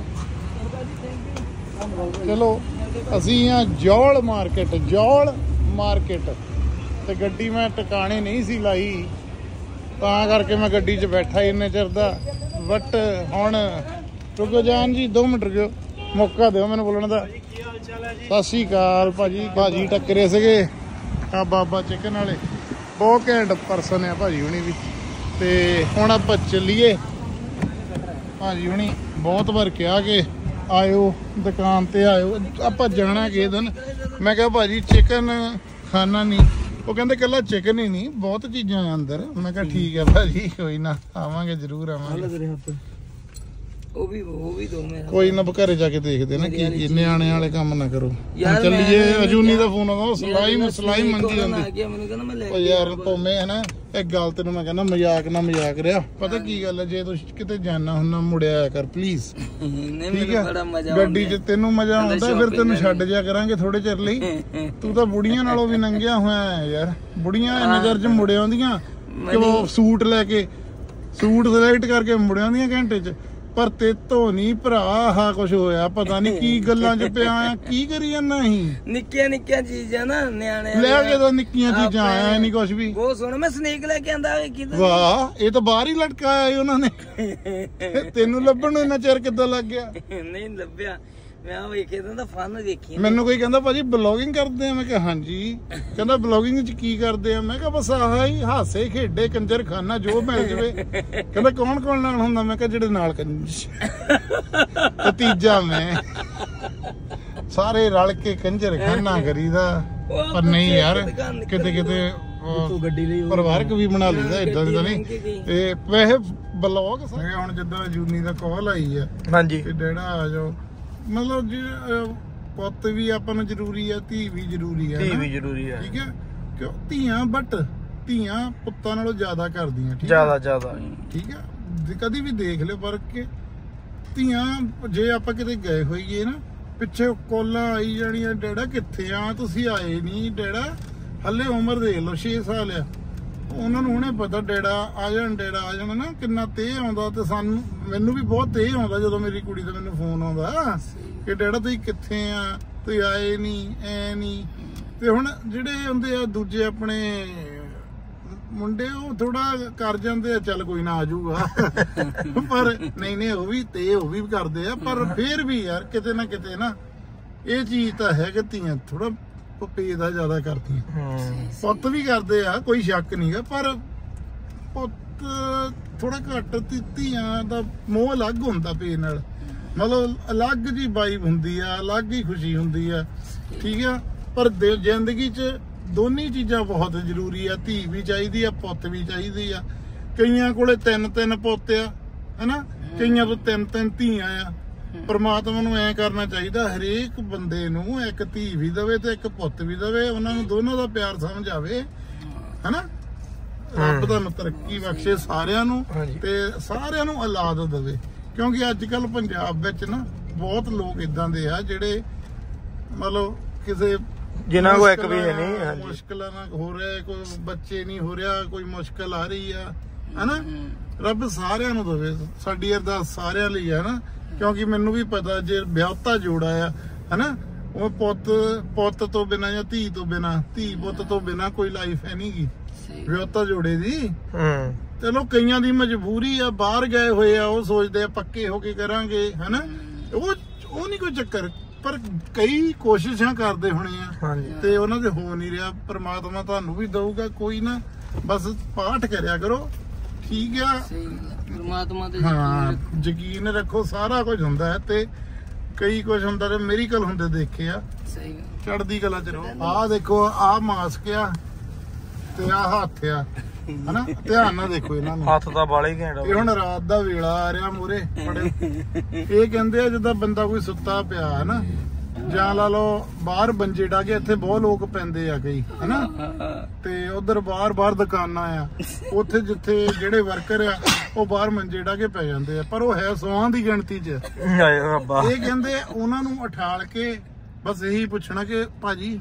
ਚਲੋ ਅਸੀਂ ਆ ਜੌਲ ਮਾਰਕੀਟ ਤੇ ਗੱਡੀ ਮੈਂ ਟਿਕਾਣੇ ਨਹੀਂ ਸੀ ਲਾਈ, ਤਾਂ ਕਰਕੇ ਮੈਂ ਗੱਡੀ 'ਚ ਬੈਠਾ ਇੰਨੇ ਚਿਰ ਦਾ। ਬਟ ਹੁਣ ਰੁਕੋ ਜਾਨ ਜੀ, 2 ਮਿੰਟ ਰੁਕੋ, ਮੌਕਾ ਦਿਓ ਮੈਨੂੰ ਬੋਲਣ ਦਾ। ਸਤਿ ਸ਼੍ਰੀ ਅਕਾਲ ਭਾਜੀ ਟੱਕਰੇ ਸੀਗੇ ਆ ਬਾਬਾ ਚਿਕਨ ਵਾਲੇ, ਬਹੁਤ ਘੈਂਟ ਪਰਸਨ ਆ ਭਾਜੀ ਹੁਣੀ ਵੀ। ਤੇ ਹੁਣ ਆਪਾਂ ਚੱਲੀਏ। ਭਾਜੀ ਹੁਣੀ ਬਹੁਤ ਵਾਰ ਕਿਹਾ ਕਿ ਆਇਓ ਦੁਕਾਨ ਤੇ ਆਇਓ, ਆਪਾਂ ਜਾਣਾ ਕਿਸੇ ਦਿਨ। ਮੈਂ ਕਿਹਾ ਭਾਜੀ ਚਿਕਨ ਖਾਣਾ ਨਹੀਂ, ਉਹ ਕਹਿੰਦੇ ਇਕੱਲਾ ਚਿਕਨ ਹੀ ਨਹੀਂ ਬਹੁਤ ਚੀਜ਼ਾਂ ਆ ਅੰਦਰ। ਮੈਂ ਕਿਹਾ ਠੀਕ ਹੈ ਭਾਜੀ, ਕੋਈ ਨਾ ਆਵਾਂਗੇ, ਜ਼ਰੂਰ ਆਵਾਂਗੇ। ਉਹ ਵੀ ਦੋ ਮੇਰਾ। ਕੋਈ ਨਾ ਘਰੇ ਜਾ ਕੇ ਦੇਖਦੇ ਨਾ ਕੀ ਨਿਆਣੇ ਵਾਲੇ ਕੰਮ ਨਾ ਕਰੋ। ਚੱਲੀਏ। ਅਜੂਨੀ ਦਾ ਫੋਨ ਆਉਂਦਾ, ਸਲਾਈਮ ਮੰਗੀ ਜਾਂਦੀ। ਮੈਨੂੰ ਕਹਿੰਦਾ ਮੈਂ ਲੈ ਉਹ ਯਾਰ ਭੋਮੇ ਹੈ ਨਾ, ਇੱਕ ਗੱਲ ਤੈਨੂੰ ਮੈਂ ਕਹਿੰਦਾ ਮਜ਼ਾਕ ਨਾ ਮਜ਼ਾਕ ਰਿਹਾ। ਪਤਾ ਕੀ ਗੱਲ ਹੈ, ਜੇ ਤੂੰ ਕਿਤੇ ਜਾਣਾ ਹੁੰਦਾ ਮੁੜਿਆ ਆਇਆ ਕਰ ਪਲੀਜ਼, ਠੀਕ ਹੈ? ਗੱਡੀ 'ਚ ਤੈਨੂੰ ਮਜ਼ਾ ਆਉਂਦਾ, ਫਿਰ ਤੈਨੂੰ ਛੱਡ ਜਾ ਕਰਾਂਗੇ ਥੋੜੇ ਚਿਰ ਲਈ। ਤੂੰ ਤਾਂ ਬੁੜੀਆਂ ਨਾਲੋਂ ਵੀ ਨੰਗਿਆ ਹੋਇਆ ਹੈ ਯਾਰ। ਬੁੜੀਆਂ ਨਜ਼ਰ 'ਚ ਮੁੜੇ ਆਉਂਦੀਆਂ ਕਿ ਉਹ ਸੂਟ ਲੈ ਕੇ, ਸੂਟ ਸਿਲੈਕਟ ਕਰਕੇ ਮੁੜੇ ਆਉਂਦੀਆਂ ਘੰਟੇ 'ਚ। ਪਰ ਤੇਤੋਂ ਨਹੀਂ ਭਰਾ ਆਹ ਕੁਛ ਹੋਇਆ, ਪਤਾ ਨਹੀਂ ਕੀ ਗੱਲਾਂ 'ਚ ਪਿਆ ਆ। ਕੀ ਕਰੀ ਜਾਂਦਾ ਸੀ? ਨਿੱਕੀਆਂ ਚੀਜ਼ਾਂ ਨਾ ਨਿਆਣੇ ਲੈ ਕੇ ਤਾਂ ਨਿੱਕੀਆਂ ਚੀਜ਼ਾਂ ਆਇਆ ਨਹੀਂ ਕੁਛ ਵੀ। ਬਹੁਤ ਸੋਹਣਾ। ਮੈਂ ਸਨੇਕ ਲੈ ਕੇ ਆਂਦਾ ਕਿਦਾਂ। ਵਾਹ, ਇਹ ਤਾਂ ਬਾਹਰ ਹੀ ਲਟਕਾਇਆ ਸੀ ਉਹਨਾਂ ਨੇ। ਤੈਨੂੰ ਲੱਭਣ ਨੂੰ ਇੰਨਾ ਚਿਰ ਕਿੱਦਾਂ ਲੱਗ ਗਿਆ? ਨਹੀਂ ਲੱਭਿਆ, ਮੈਂ ਉਹ ਵੇਖੇ ਤਾਂ ਫਨ ਵੇਖੀ। ਮੈਨੂੰ ਕੋਈ ਕਹਿੰਦਾ ਭਾਜੀ ਬਲੌਗਿੰਗ ਕਰਦੇ ਆ, ਮੈਂ ਕਿਹਾ ਹਾਂਜੀ। ਕਹਿੰਦਾ ਬਲੌਗਿੰਗ 'ਚ ਕੀ ਕਰਦੇ ਆ? ਮੈਂ ਕਿਹਾ ਬਸ ਆਹ ਹੀ ਹਾਸੇ ਖੇਡੇ ਕੰਜਰ ਖਾਨਾ ਜੋ ਮਿਲ ਜਵੇ। ਕਹਿੰਦਾ ਕੌਣ ਨਾਲ ਹੁੰਦਾ? ਮੈਂ ਕਿਹਾ ਜਿਹੜੇ ਨਾਲ ਤੀਜਾ ਮੈਂ, ਸਾਰੇ ਰਲ ਕੇ ਕੰਜਰ ਖਾਨਾ ਕਰੀਦਾ। ਪਰ ਨਹੀਂ ਯਾਰ, ਕਿਤੇ ਗੱਡੀ ਲਈ ਪਰਿਵਾਰਕ ਵੀ ਬਣਾ ਲਈਦਾ, ਇਦਾਂ ਦਾ ਨਹੀਂ। ਇਹ ਵੈਸੇ ਬਲੌਗ ਸਾਰੇ ਹੁਣ ਜਿੱਦਾਂ ਜੂਨੀ ਦਾ ਕਾਲ ਆਈ ਆ ਹਾਂਜੀ ਕਿ ਡੈਡਾ ਆ ਜਾਓ, ਮਤਲਬ ਜੀ ਪੁੱਤ ਵੀ ਆਪਾਂ ਨੂੰ ਜ਼ਰੂਰੀ ਆ, ਧੀ ਵੀ ਜ਼ਰੂਰੀ ਆ, ਧੀ ਵੀ ਜ਼ਰੂਰੀ ਹੈ, ਠੀਕ ਹੈ ਕਿਉਂ ਧੀਆਂ ਬਟ ਧੀਆਂ ਪੁੱਤਾਂ ਨਾਲੋਂ ਜ਼ਿਆਦਾ ਕਰਦੀਆਂ, ਠੀਕ ਜ਼ਿਆਦਾ ਠੀਕ ਹੈ। ਕਦੀ ਵੀ ਦੇਖ ਲਿਓ ਫਰਕ ਕੇ ਧੀਆਂ ਜੇ ਆਪਾਂ ਕਿਤੇ ਗਏ ਹੋਈਏ ਨਾ ਪਿੱਛੇ ਕੋਲਾਂ ਆਈ ਜਾਣੀਆਂ, ਡੈਡਾ ਕਿੱਥੇ ਆ ਤੁਸੀਂ ਆਏ ਨਹੀਂ, ਡੈਡਾ ਹਲੇ ਉਮਰ ਦੇਖ ਲਓ 6 ਸਾਲ ਆ, ਉਹਨਾਂ ਨੂੰ ਹੁਣੇ ਪਤਾ ਡੈਡਾ ਆ ਜਾਣ ਨਾ ਕਿੰਨਾ ਤੇਹ ਆਉਂਦਾ। ਤੇ ਸਾਨੂੰ ਮੈਨੂੰ ਵੀ ਬਹੁਤ ਤੇਹ ਆਉਂਦਾ ਜਦੋਂ ਮੇਰੀ ਕੁੜੀ ਦਾ ਮੈਨੂੰ ਫੋਨ ਆਉਂਦਾ ਕਿ ਡੈਡਾ ਤੁਸੀਂ ਕਿੱਥੇ ਆ, ਤੁਸੀਂ ਆਏ ਨਹੀਂ ਐ ਨਹੀਂ। ਤੇ ਹੁਣ ਜਿਹੜੇ ਹੁੰਦੇ ਆ ਦੂਜੇ ਆਪਣੇ ਮੁੰਡੇ ਉਹ ਥੋੜਾ ਕਰ ਜਾਂਦੇ ਆ, ਚੱਲ ਕੋਈ ਨਾ ਆ ਜਾਊਗਾ ਪਰ ਨਹੀਂ ਉਹ ਵੀ ਕਰਦੇ ਆ, ਪਰ ਫੇਰ ਵੀ ਯਾਰ ਕਿਤੇ ਨਾ ਕਿਤੇ ਨਾ ਇਹ ਚੀਜ਼ ਤਾਂ ਹੈ ਕਿ ਧੀਆਂ ਥੋੜਾ ਪੇ ਦਾ ਜ਼ਿਆਦਾ ਕਰਦੀਆਂ, ਪੁੱਤ ਵੀ ਕਰਦੇ ਆ, ਕੋਈ ਸ਼ੱਕ ਨਹੀਂਗਾ, ਪਰ ਪੁੱਤ ਥੋੜਾ ਘੱਟ। ਧੀਆਂ ਦਾ ਮੋਹ ਅਲੱਗ ਹੁੰਦਾ ਪੇ ਨਾਲ, ਮਤਲਬ ਅਲੱਗ ਜੀ ਵਾਈਬ ਹੁੰਦੀ ਆ, ਅਲੱਗ ਹੀ ਖੁਸ਼ੀ ਹੁੰਦੀ ਆ, ਠੀਕ ਆ। ਪਰ ਜ਼ਿੰਦਗੀ 'ਚ ਦੋਨੀ ਚੀਜ਼ਾਂ ਬਹੁਤ ਜ਼ਰੂਰੀ ਆ, ਧੀ ਵੀ ਚਾਹੀਦੀ ਆ, ਪੁੱਤ ਵੀ ਚਾਹੀਦੀ ਆ। ਕਈਆਂ ਕੋਲੇ 3 ਪੁੱਤ ਆ ਹਨਾ, ਕਈਆਂ ਤੋਂ 3 ਧੀਆਂ ਆ। ਪਰਮਾਤਮਾ ਨੂੰ ਐ ਕਰਨਾ ਚਾਹੀਦਾ ਹਰੇਕ ਬੰਦੇ ਨੂੰ ਇੱਕ ਧੀ ਵੀ ਦਵੇ ਤੇ ਇੱਕ ਪੁੱਤ ਵੀ ਦਵੇ, ਉਹਨਾਂ ਨੂੰ ਦੋਨੋਂ ਦਾ ਪਿਆਰ ਸਮਝ ਆਵੇ ਹਨਾ। ਰੱਬ ਤੁਹਾਨੂੰ ਤਰੱਕੀ ਬਖਸ਼ੇ ਸਾਰਿਆਂ ਨੂੰ ਤੇ ਸਾਰਿਆਂ ਨੂੰ ਔਲਾਦ ਦੇਵੇ, ਕਿਉਂਕਿ ਅੱਜ ਕੱਲ ਪੰਜਾਬ ਵਿੱਚ ਨਾ ਬਹੁਤ ਲੋਕ ਇਦਾਂ ਦੇ ਆ ਜਿਹੜੇ ਮਤਲਬ ਕਿਸੇ ਜਿਨ੍ਹਾਂ ਕੋ ਇੱਕ ਵੀ ਹੈ ਨਹੀਂ, ਮੁਸ਼ਕਲਾਂ ਨਾਲ ਹੋ ਰਿਹਾ, ਕੋਈ ਬੱਚੇ ਨਹੀਂ ਹੋ ਰਿਹਾ, ਕੋਈ ਮੁਸ਼ਕਲ ਆ ਰਹੀ ਆ ਹਨਾ। ਰੱਬ ਸਾਰਿਆਂ ਨੂੰ ਦੇਵੇ, ਸਾਡੀ ਅਰਦਾਸ ਸਾਰਿਆਂ ਲਈ ਹੈ ਨਾ, ਕਿਉਂਕਿ ਮੈਨੂੰ ਵੀ ਪਤਾ ਜੇ ਵਿਆਹਤਾ ਜੋੜਾ ਆ ਹਨਾ, ਉਹ ਪੁੱਤ ਤੋਂ ਬਿਨਾਂ ਜਾਂ ਧੀ ਤੋਂ ਬਿਨਾਂ, ਧੀ ਪੁੱਤ ਤੋਂ ਬਿਨਾਂ ਕੋਈ ਲਾਈਫ ਹੈ ਨਹੀਂਗੀ ਵਿਆਹਤਾ ਜੋੜੇ ਦੀ। ਚਲੋ ਕਈਆਂ ਦੀ ਮਜਬੂਰੀ ਆ, ਬਾਹਰ ਗਏ ਹੋਏ ਆ, ਉਹ ਸੋਚਦੇ ਆ ਪੱਕੇ ਹੋ ਕੇ ਕਰਾਂਗੇ ਹਨਾ, ਉਹ ਨਹੀਂ ਕੋਈ ਚੱਕਰ, ਪਰ ਕਈ ਕੋਸ਼ਿਸ਼ਾਂ ਕਰਦੇ ਹੋਣੇ ਆ ਤੇ ਉਹਨਾਂ ਦੇ ਹੋ ਨਹੀਂ ਰਿਹਾ। ਪ੍ਰਮਾਤਮਾ ਤੁਹਾਨੂੰ ਵੀ ਦਊਗਾ, ਕੋਈ ਨਾ, ਬਸ ਪਾਠ ਕਰਿਆ ਕਰੋ, ਠੀਕ ਆ। ਪਰਮਾਤਮਾ ਤੇ ਯਕੀਨ ਰੱਖੋ, ਸਾਰਾ ਕੁਝ ਹੁੰਦਾ ਹੈ ਤੇ ਕਈ ਕੁਝ ਹੁੰਦਾ ਤੇ ਮਿਰੇਕਲ ਹੁੰਦੇ ਦੇਖੇ ਆ। ਚੜ੍ਹਦੀ ਕਲਾ ਚ ਰਹੋ। ਆਹ ਦੇਖੋ, ਆਹ ਮਾਸਕ ਆ ਤੇ ਆਹ ਹੱਥ ਆ ਹਨਾ, ਧਿਆਨ ਨਾਲ ਦੇਖੋ ਇਹਨਾਂ ਨੂੰ, ਹੱਥ ਤਾਂ ਬਾਲੇ ਘੈਂਟ। ਇਹ ਹੁਣ ਰਾਤ ਦਾ ਵੇਲਾ ਆ ਰਿਹਾ ਮੂਰੇ ਬੜੇ, ਇਹ ਕਹਿੰਦੇ ਆ ਜਿੱਦਾਂ ਬੰਦਾ ਕੋਈ ਸੁੱਤਾ ਪਿਆ ਹਨਾ, ਜਾਂ ਲਾ ਲਓ ਬਾਹਰ ਬੰਜੇ ਡਾ ਕੇ, ਇੱਥੇ ਬਹੁਤ ਲੋਕ ਪੈਂਦੇ ਆ ਕਈ ਹਨਾ, ਤੇ ਉਧਰ ਬਾਹਰ ਦੁਕਾਨਾਂ ਆ, ਉੱਥੇ ਜਿੱਥੇ ਜਿਹੜੇ ਵਰਕਰ ਆ ਉਹ ਬਾਹਰ ਮੰਜੇ ਡਾ ਕੇ ਪੈ ਜਾਂਦੇ ਆ, ਪਰ ਉਹ ਹੈ 100 ਦੀ ਗਿਣਤੀ 'ਚ। ਇਹ ਕਹਿੰਦੇ ਉਹਨਾਂ ਨੂੰ ਉਠਾਲ ਕੇ ਬਸ ਇਹੀ ਪੁੱਛਣਾ ਕਿ ਭਾਜੀ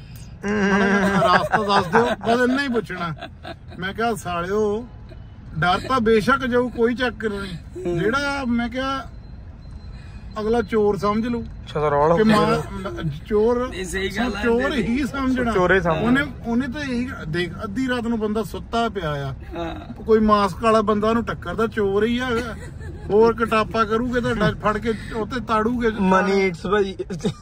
ਰਾਸਤਾ ਦੱਸ ਦਿਓ, ਬਸ ਇੰਨਾ ਹੀ ਪੁੱਛਣਾ। ਮੈਂ ਕਿਹਾ ਸਾਲਿਓ ਡਰ ਤਾਂ ਬੇਸ਼ੱਕ ਜਾਊ, ਕੋਈ ਚੱਕਰ ਨਹੀਂ, ਜਿਹੜਾ ਮੈਂ ਕਿਹਾ ਅਗਲਾ ਚੋਰ ਸਮਝ ਲੂ, ਚੋਰ ਹੀ ਸਮਝਣਾ, ਉਹਨੇ ਤਾਂ ਇਹੀ ਦੇਖ, ਅੱਧੀ ਰਾਤ ਨੂੰ ਬੰਦਾ ਸੁੱਤਾ ਪਿਆ ਆ, ਕੋਈ ਮਾਸਕ ਵਾਲਾ ਬੰਦਾ ਉਹਨੂੰ ਟੱਕਰਦਾ, ਚੋਰ ਹੀ ਆ, ਹੋਰ ਕਟਾਪਾ ਕਰੂਗੇ ਤਾਂ ਫੜ ਕੇ ਉੱਤੇ ਤਾੜੂਗੇ। ਮਨੀ ਈਟਸ ਭਾਜੀ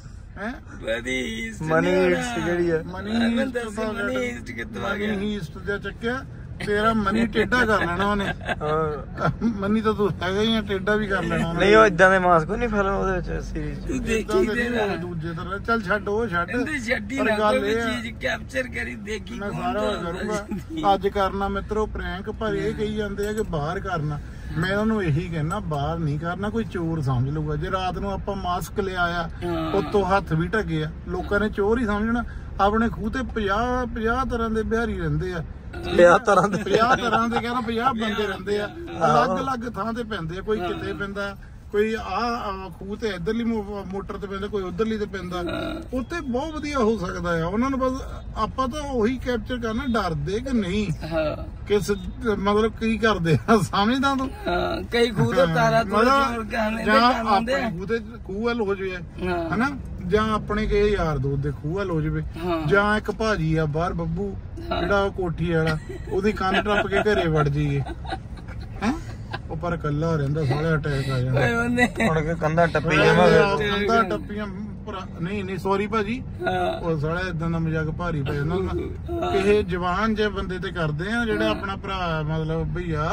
ਚੱਕਿਆ ਤੇਰਾ ਮਨੀ ਟੇਢਾ ਕਰ ਲੈਣਾ ਉਹਨੇ, ਮਨੀ ਤਾਂ ਤੂੰ ਹੈਗਾ ਹੀ ਆ, ਟੇਢਾ ਵੀ ਕਰ ਲੈਣਾ। ਨਹੀਂ ਉਹ ਇਦਾਂ ਦੇ ਮਾਸਕ ਨਹੀਂ ਫਿਲਮ ਉਹਦੇ ਵਿੱਚ ਸੀਰੀਜ਼ ਦੂਜੇ ਤਰ੍ਹਾਂ। ਚੱਲ ਛੱਡ ਉਹ ਛੱਡ, ਪਰ ਗੱਲ ਇਹ ਕੈਪਚਰ ਕਰੀ ਦੇਖੀ ਮੈਂ ਸਾਰਾ ਕਰੂੰਗਾ। ਅੱਜ ਕਰਨਾ ਮਿੱਤਰੋ ਪ੍ਰੈਂਕ, ਪਰ ਇਹ ਕਹੀ ਜਾਂਦੇ ਆ ਕਿ ਬਾਹਰ ਕਰਨਾ, ਮੈਂ ਇਹਨਾਂ ਨੂੰ ਇਹੀ ਕਹਿਣਾ ਬਾਹਰ ਨਹੀਂ ਕਰਨਾ, ਕੋਈ ਚੋਰ ਸਮਝ ਲੂਗਾ। ਜੇ ਰਾਤ ਨੂੰ ਆਪਾਂ ਮਾਸਕ ਲਿਆ ਆ, ਉੱਤੋਂ ਹੱਥ ਵੀ ਢੱਕੇ ਆ, ਲੋਕਾਂ ਨੇ ਚੋਰ ਹੀ ਸਮਝਣਾ। ਆਪਣੇ ਖੂਹ ਤੇ 50 ਤਰ੍ਹਾਂ ਦੇ ਬਿਹਾਰੀ ਰਹਿੰਦੇ ਆ, 50 ਤਰ੍ਹਾਂ ਦੇ ਕਹਿੰਦਾ 50 ਬੰਦੇ ਰਹਿੰਦੇ ਆ, ਅਲੱਗ ਥਾਂ ਤੇ ਪੈਂਦੇ ਆ, ਕੋਈ ਕਿਤੇ ਪੈਂਦਾ, ਕੋਈ ਆਹ ਖੂਹ ਤੇ ਇਧਰਲੀ ਮੋਟਰ ਤੇ ਪੈਂਦਾ, ਕੋਈ ਉਧਰਲੀ ਤੇ ਪੈਂਦਾ, ਉੱਥੇ ਬਹੁਤ ਵਧੀਆ ਹੋ ਸਕਦਾ ਆ। ਉਹਨਾਂ ਨੂੰ ਬਸ ਆਪਾਂ ਤਾਂ ਉਹੀ ਕੈਪਚਰ ਕਰਨਾ, ਡਰਦੇ ਕਿ ਨਹੀਂ, ਕਿਸ ਮਤਲਬ ਕੀ ਕਰਦੇ ਆ, ਸਮਝਦਾ ਤੂੰ। ਕਈ ਖੂਹ ਤੇ ਤਾਰਾ ਜਾਂ ਆਪਣੇ ਖੂਹ ਵੱਲ ਹੋ ਜਾਵੇ ਹਨਾ, ਜਾਂ ਆਪਣੇ ਕੇ ਯਾਰ ਦੋਸਤ ਦੇ ਖੂਹ ਵੱਲ ਹੋ ਜਾਵੇ, ਜਾਂ ਇੱਕ ਭਾਜੀ ਆ ਬਾਹਰ ਬੱਬੂ ਜਿਹੜਾ ਉਹ ਕੋਠੀ ਵਾਲਾ, ਉਹਦੀ ਕੰਨ ਟੱਪ ਕੇ ਘਰੇ ਵੜ ਜਾਈਏ, ਉਹ ਪਰ ਕੱਲਾ ਰਹਿੰਦਾ, ਸਾਲੇ ਅਟੈਕ ਆ ਜਾਣਾ, ਹੁਣ ਕੇ ਕੰਧਾਂ ਟੱਪੀ ਕੰਧਾਂ ਟੱਪੀਆਂ। ਨਹੀਂ ਸੌਰੀ ਭਾਜੀ, ਉਹ ਸਾਲਾ ਇਦਾਂ ਦਾ ਮਜ਼ਾਕ ਭਾਰੀ ਪੈ ਜਾਂਦਾ। ਕਿਸੇ ਜਵਾਨ ਜੇ ਬੰਦੇ ਤੇ ਕਰਦੇ ਆ, ਜਿਹੜੇ ਆਪਣਾ ਭਰਾ ਮਤਲਬ ਭਈਆ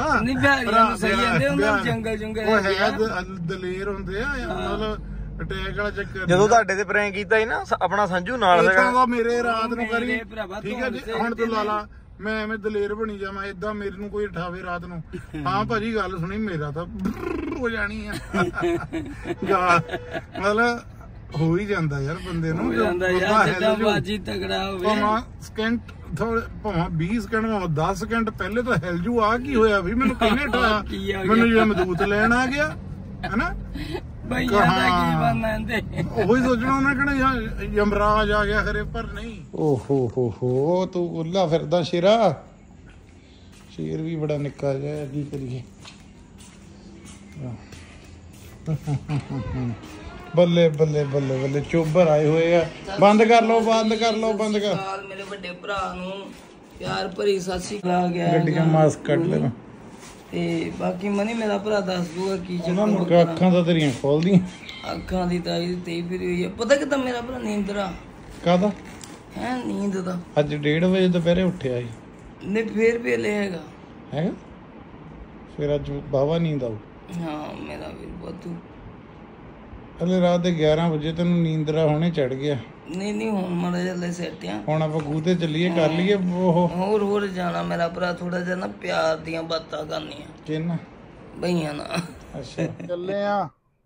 ਉਹ ਹੈ ਦਲੇਰ ਹੁੰਦੇ ਆ, ਮਤਲਬ ਅਟੈਕ ਵਾਲਾ ਚੱਕਰ। ਜਦੋਂ ਤੁਹਾਡੇ ਤੇ ਪ੍ਰੈਂਕ ਕੀਤਾ ਸੀ ਨਾ ਆਪਣਾ ਸੰਜੂ ਨਾਲ ਦਾ, ਮੇਰੇ ਰਾਤ ਨੂੰ ਕਰੀ, ਠੀਕ ਹੈ ਜੀ। ਹੁਣ ਤੂੰ ਲਾ ਮੈਂ ਐਵੇਂ ਦਲੇਰ ਬਣੀ ਜਾਵਾਂ ਏਦਾਂ ਮੇਰੇ ਨੂੰ ਕੋਈ ਉਠਾਵੇ ਰਾਤ ਨੂੰ। ਹਾਂ ਭਾਜੀ ਗੱਲ ਸੁਣੀ, ਮੇਰਾ ਤਾਂ ਹੋ ਜਾਣੀ ਆ ਮਤਲਬ ਹੋ ਹੀ ਜਾਂਦਾ ਯਾਰ ਬੰਦੇ ਨੂੰ, ਬਾਜੀ ਤਗੜਾ ਹੋਵੇ ਸਕਿੰਟ ਭਾਵੇਂ 20 ਸਕਿੰਟ ਭਾਵੇਂ 10 ਸਕਿੰਟ ਪਹਿਲੇ ਤਾਂ ਹਿਲ ਜੂ। ਆ ਕੀ ਹੋਇਆ ਵੀ ਮੈਨੂੰ ਕਿਹਨੇ ਉਠਾਇਆ, ਮੈਨੂੰ ਜਿਹੜਾ ਮਦੂਤ ਲੈਣ ਆ ਗਿਆ ਹਨਾ ਬਈਆਂ ਦਾ ਕੀ ਬਣਨਾ ਤੇ ਉਹੀ ਸੋਚਣਾ ਉਹਨਾਂ ਕਹਿਣਾ ਯਮਰਾਜ ਆ ਗਿਆ ਖਰੇ, ਪਰ ਨਹੀਂ। ਓਹੋ ਹੋ ਤੂੰ ਉੱਲਾ ਫਿਰਦਾ ਸ਼ੇਰਾ, ਸ਼ੇਰ ਵੀ ਬੜਾ ਨਿੱਕਾ ਜਿਹਾ, ਕੀ ਕਰੀਏ। ਬੱਲੇ ਬੱਲੇ ਬੱਲੇ ਬੱਲੇ ਚੋਬਰ ਆਏ ਹੋਏ ਆ। ਬੰਦ ਕਰ ਲਓ ਬੰਦ ਕਰ ਲਓ ਬੰਦ ਕਰ। ਮੇਰੇ ਵੱਡੇ ਭਰਾ ਨੂੰ ਪਿਆਰ ਭਰੀ ਸਤਿ ਸ਼੍ਰੀ ਅਕਾਲ ਗਿਆ ਗੱਡੀਆਂ ਮਾਸਕ ਕੱਢ ਲੈਣਾ ਤੇ ਬਾਕੀ ਮਨੀ ਮੇਰਾ ਭਰਾ ਦੱਸ ਦੂਗਾ ਕੀ ਚੱਕਰ। ਅੱਖਾਂ ਤਾਂ ਤੇਰੀਆਂ ਖੋਲਦੀਆਂ, ਅੱਖਾਂ ਦੀ ਤਾਂ ਤੇ ਫਿਰ ਹੋਈ ਆ। ਪਤਾ ਕਿਦਾਂ ਮੇਰਾ ਭਰਾ ਨੀਂਦਰਾ ਕਾਹਦਾ ਹੈ, ਨੀਂਦ ਦਾ ਅੱਜ 1:30 ਵਜੇ ਦੁਪਹਿਰੇ ਉੱਠਿਆ ਸੀ। ਨਹੀਂ ਫੇਰ ਵੇਲੇ ਹੈਗਾ ਫਿਰ ਅੱਜ ਬਾਵਾ ਨੀਂਦ ਆਊ। ਹਾਂ ਮੇਰਾ ਵੀ ਬਤੂ ਹਲੇ ਰਾਤ ਦੇ 11 ਵਜੇ ਤੈਨੂੰ ਨੀਂਦਰਾ ਹੋਣੇ ਚੜ ਗਿਆ। ਨਹੀਂ ਹੁਣ ਮਾੜਾ ਜਿਹਾ ਲੈ ਸੈਟ ਆ। ਹੁਣ ਆਪਾਂ ਗੂਤੇ ਚੱਲੀਏ, ਕਰ ਲਈਏ ਉਹ ਹੋਰ ਜਾਣਾ ਮੇਰਾ ਭਰਾ ਥੋੜਾ ਜਿਹਾ ਨਾ ਪਿਆਰ ਦੀਆਂ ਬਾਤਾਂ ਕਰਨੀਆਂ ਕਿੰਨਾ ਬਈਆਂ ਨਾ। ਅੱਛਾ ਚੱਲੇ ਆ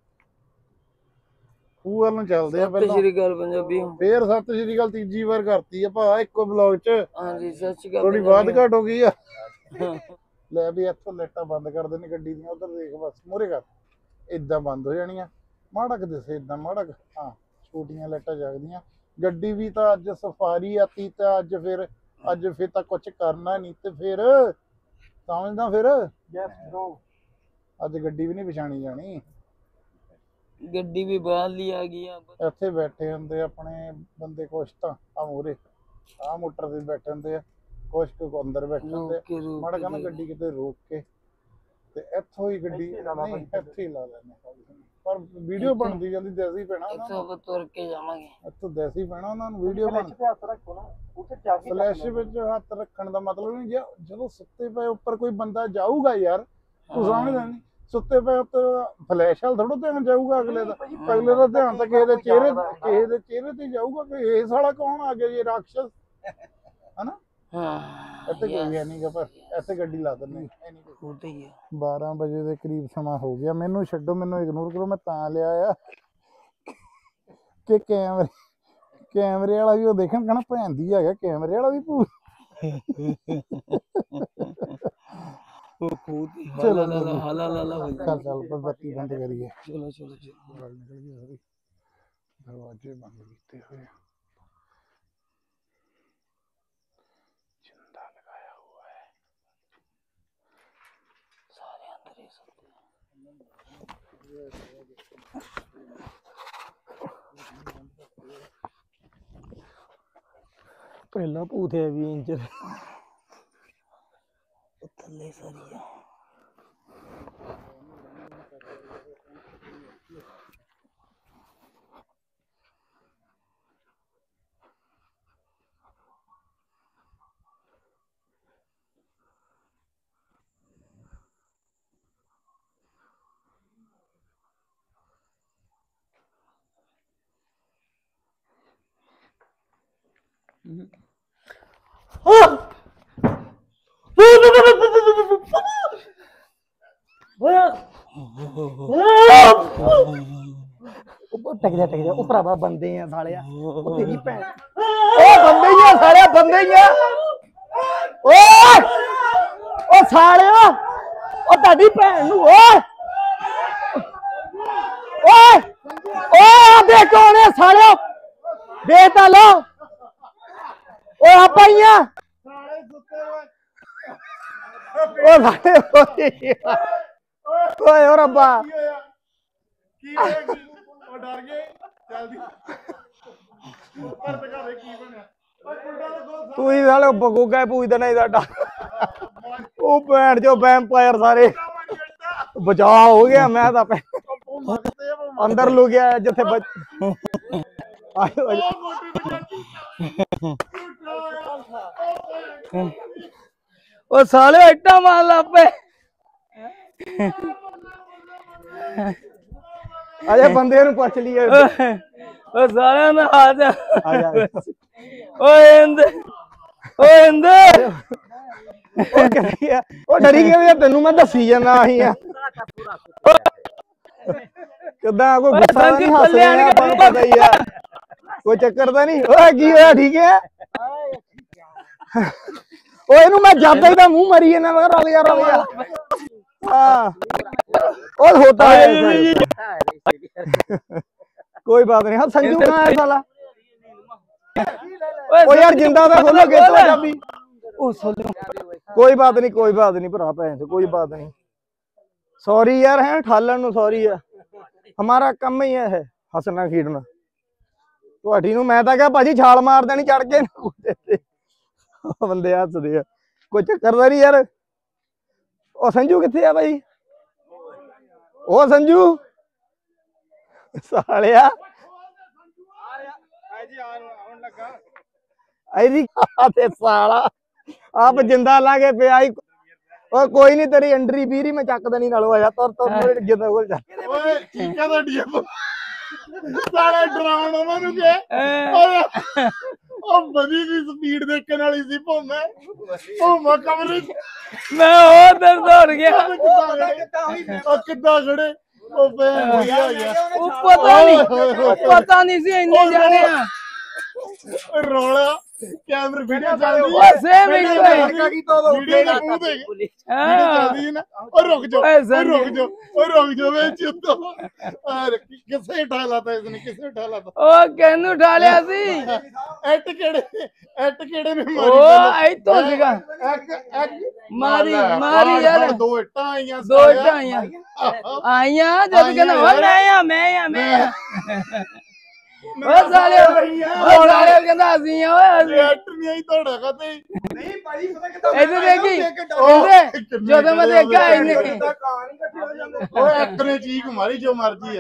ਉਹ ਵੱਲ ਨੂੰ ਚੱਲਦੇ ਆ ਪਹਿਲਾਂ। ਸਤਿ ਸ਼੍ਰੀ ਅਕਾਲ ਪੰਜਾਬੀ, ਫੇਰ ਸਤਿ ਸ਼੍ਰੀ ਅਕਾਲ ਤੀਜੀ ਵਾਰ ਕਰਤੀ ਆ ਭਾ ਇੱਕੋ ਬਲੌਗ ਚ। ਹਾਂਜੀ ਸਤਿ ਸ਼੍ਰੀ ਅਕਾਲ। ਥੋੜੀ ਬਾਤ ਘਟ ਹੋ ਗਈ ਆ। ਲੈ ਵੀ ਇੱਥੋਂ ਲਾਈਟਾਂ ਬੰਦ ਕਰ ਦੇਣੀ ਗੱਡੀ ਦੀਆਂ, ਉਧਰ ਦੇਖ ਬਸ ਮੂਹਰੇ ਕਰ, ਏਦਾਂ ਬੰਦ ਹੋ ਜਾਣੀਆਂ। ਮਾੜਾ ਕੁ ਦਿਸੇ ਏਦਾਂ ਮਾੜਾ ਕੁ, ਹਾਂ ਛੋਟੀਆਂ ਲਾਈਟਾਂ ਜਗਦੀਆਂ। ਗੱਡੀ ਵੀ ਤਾਂ ਅੱਜ ਸਫਾਰੀ ਆਤੀ ਤਾਂ ਅੱਜ ਫਿਰ ਤਾਂ ਕੁਛ ਕਰਨਾ ਨਹੀਂ ਤੇ ਫਿਰ ਸਮਝਦਾ ਫਿਰ ਅੱਜ ਗੱਡੀ ਵੀ ਨਹੀਂ ਵਿਛਾਣੀ ਜਾਣੀ। ਗੱਡੀ ਵੀ ਬਾਹਰ ਲਈ ਆ ਗਈ ਆ। ਇੱਥੇ ਬੈਠੇ ਹੁੰਦੇ ਆਪਣੇ ਬੰਦੇ ਕੁਛ ਤਾਂ ਆ ਮੂਹਰੇ ਆ ਮੋਟਰ ਤੇ ਬੈਠੇ ਹੁੰਦੇ ਆ, ਕੁਛ ਕੁ ਅੰਦਰ ਬੈਠੇ ਹੁੰਦੇ। ਮਾੜਾ ਕਹਿੰਦਾ ਗੱਡੀ ਕਿਤੇ ਰੋਕ ਕੇ ਤੇ ਇੱਥੋਂ ਹੀ ਗੱਡੀ ਨਹੀਂ ਇੱਥੇ ਹੀ ਲਾ ਲੈਣੇ, ਪਰ ਵੀਡੀਓ ਬਣਦੀ ਜਾਂਦੀ ਦੇਸੀ ਪੈਣਾ ਇੱਥੋਂ ਤੁਰ ਕੇ ਜਾਵਾਂਗੇ। ਇੱਥੋਂ ਦੇਸੀ ਪੈਣਾ ਉਹਨਾਂ ਨੂੰ ਵੀਡੀਓ ਬਣ ਫਲੈਸ਼ ਵਿੱਚ ਹੱਥ ਰੱਖਣ ਦਾ ਮਤਲਬ ਨਹੀਂ ਜਦੋਂ ਸੁੱਤੇ ਪਏ ਉੱਪਰ ਕੋਈ ਬੰਦਾ ਜਾਊਗਾ ਯਾਰ, ਤੂੰ ਸਮਝਦਾ ਨਹੀਂ। ਸੁੱਤੇ ਪਏ ਉੱਤੇ ਫਲੈਸ਼ ਵਾਲ ਥੋੜਾ ਧਿਆਨ ਜਾਊਗਾ ਅਗਲੇ ਦਾ ਧਿਆਨ ਤਾਂ ਕਿਸੇ ਦੇ ਚਿਹਰੇ ਤੇ ਜਾਊਗਾ ਕਿ ਇਹ ਸਾਲਾ ਕੌਣ ਆ ਗਿਆ ਜੀ ਰਾਖਸ਼ ਹਨਾ। ਇੱਥੇ ਕੋਈ ਹੈ ਨਹੀਂ ਗਾ, ਪਰ ਇੱਥੇ ਗੱਡੀ ਲਾ ਦਿੰਦੇ। 12 ਵਜੇ ਦੇ ਕਰੀਬ ਸਮਾਂ ਹੋ ਗਿਆ। ਮੈਨੂੰ ਛੱਡੋ, ਮੈਨੂੰ ਇਗਨੋਰ ਕਰੋ। ਮੈਂ ਤਾਂ ਲਿਆ ਆ ਕਿ ਕੈਮਰੇ ਵਾਲਾ ਵੀ ਉਹ ਦੇਖਣ ਕਹਿਣਾ ਭੈਣ ਦੀ ਹੈਗਾ ਕੈਮਰੇ ਵਾਲਾ ਵੀ ਭੂ। ਚੱਲ ਬੱਤੀ ਬੰਦ ਕਰੀਏ। ਦਰਵਾਜ਼ੇ ਬੰਦ ਕੀਤੇ ਹੋਏ ਪਹਿਲਾਂ ਭੂਤ ਹੈ 20 ਇੰਚ ਥੱਲੇ ਸਾਰੀ ਆ। ਟਕ ਜਾ ਉਹ ਭਰਾਵਾ ਬੰਦੇ ਆ ਸਾਲਿਆ, ਉਹ ਤੇਰੀ ਭੈਣ ਉਹ ਬੰਦੇ ਹੀ ਆ ਸਾਲਿਆ, ਬੰਦੇ ਹੀ ਆ। ਓਏ ਉਹ ਸਾਲਿਆ ਉਹ ਤੁਹਾਡੀ ਭੈਣ ਨੂੰ ਓਏ ਓਏ ਓਏ ਦੇਖ ਕੌਣ ਹੈ ਸਾਲਿਆ, ਦੇ ਤਾਂ ਲੋ ਓਏ ਆਪਾਂ ਹੀ ਆ ਉਹ ਸਾਲੇ ਓਏ ਓ ਰੱਬਾ ਕੀ ਹੋਇਆ ਉਹ ਡਰ ਗਏ ਜਲਦੀ ਪਰ ਦਿਖਾਵੇ ਕੀ ਬਣਿਆ। ਤੂੰ ਹੀ ਸਾਲੇ ਬਗੋਗਾ ਪੁੱਛਦਾ ਨਹੀਂ ਸਾਡਾ ਉਹ ਭੈਣ ਜੋ ਵੈਂਪਾਇਰ ਸਾਰੇ ਬਚਾਅ ਹੋ ਗਿਆ। ਮੈਂ ਤਾਂ ਅੰਦਰ ਲੁ ਗਿਆ ਜਿੱਥੇ ਉਹ ਸਾਲੇ ਇੱਟਾਂ ਮਾਰ ਲੱਪੇ ਅਜੇ ਬੰਦੇ ਨੂੰ ਪੁੱਛ ਲਈਏ। ਉਹ ਸਾਲਿਆਂ ਦਾ ਹਾਲ ਆ ਜਾ ਓਏ ਓਏ ਇੰਦਰ ਉਹ ਕਿੱਥੇ ਆ? ਉਹ ਡਰੀ ਗਿਆ ਤੈਨੂੰ ਮੈਂ ਦੱਸੀ ਜਾਂਦਾ ਆਹੀ ਆ ਕਿੱਦਾਂ ਕੋਈ ਗੁੱਸਾ ਨਹੀਂ ਹੱਸ ਰਿਹਾ ਆਪਾਂ ਨੂੰ ਪਤਾ ਹੀ ਆ ਕੋਈ ਚੱਕਰ ਤਾਂ ਨਹੀਂ ਓਏ ਕੀ ਹੋਇਆ ਠੀਕ ਹੈ ਓਏ ਇਹਨੂੰ ਮੈਂ ਜਾਂਦਾ ਹੀ ਤਾਂ ਮੂੰਹ ਮਰੀ ਇਹਨਾਂ ਦਾ ਰਲ ਗਿਆ हाँ और होता है कोई बात नहीं। हाँ संजू कहाँ है साला? ओ यार जिंदा था खोलो गेट तो चाबी। ओ संजू कोई बात नहीं भरा भैन से कोई बात नहीं। सॉरी यार है ठालन नु सॉरी है हमारा काम ही है हसना खीड़ना ਤੁਹਾਡੀ ਨੂੰ ਮੈਂ ਤਾਂ ਕਿਹਾ ਭਾਜੀ ਛਾਲ ਮਾਰ ਦੇਣੀ ਚੜ ਕੇ ਬੰਦੇ ਹੱਸਦੇ ਆ ਕੋਈ ਚੱਕਰ ਦਾ ਨਹੀਂ ਯਾਰ। ਉਹ ਸੰਜੂ ਕਿੱਥੇ ਆ ਬਾਈ? ਉਹ ਸੰਜੂ ਸਾਲਿਆ ਆਈ ਤੇ ਸਾਲਾ ਆਪ ਜਿੰਦਾ ਲਾ ਕੇ ਪਿਆ ਹੀ। ਓਏ ਕੋਈ ਨਹੀਂ ਤੇਰੀ ਐਂਟਰੀ ਵੀਰੀ ਮੈਂ ਚੱਕ ਦੇਣੀ ਨਾਲ ਆਇਆ ਤੁਰ ਮੇਰੇ ਜਿੰਦਾ ਕੋਲ ਜਾ। ਓਏ ਠੀਕਾ ਦਾ ਡੀਐਮ ਸਾਲਾ ਡਰਾਉਣ ਉਹਨਾਂ ਨੂੰ ਕਿ ਓਏ ਉਹ ਬੜੀ ਦੀ ਸਪੀਡ ਦੇਖਣ ਵਾਲੀ ਸੀ ਭੋਮਾ ਕਮਰੇ ਮੈਂ ਉਹ ਦਰ ਦੌੜ ਗਿਆ। ਉਹ ਕਿੱਦਾਂ ਖੜੇ ਉਹ ਭੈਣ ਹੋਇਆ ਯਾਰ ਉਹ ਪਤਾ ਨਹੀਂ ਸੀ ਇੰਨੇ ਜਾਣੇ ਆ ਰੋਲਾ कैमरे वीडियो चल रही है सेम एक वीडियो वीडियो चल ना और रुक जाओ मैं चुप और किसे उठा लाता इसने किसे उठा लाता ओ कहनु उठा लिया सी एट केड़े ने मारी ओ आई तो सीगा मारी यार दो इट्टां आईयां जद कहना मैं ओ साले कहंदा ਅਸੀਂ ਆ ਓਏ ਐਟ ਨਹੀਂ ਆਈ ਤੁਹਾਡਾ ਕਦੇ ਨਹੀਂ ਭਾਈ ਪਤਾ ਕਿੱਦਾਂ ਇਹਦੇ ਦੇਖੀ ਜਦੋਂ ਮੈਂ ਦੇਖਿਆ ਇਹਨੇ ਓਏ ਇੱਕ ਨੇ ਚੀਕ ਮਾਰੀ ਜੋ ਮਰਜੀ ਹੈ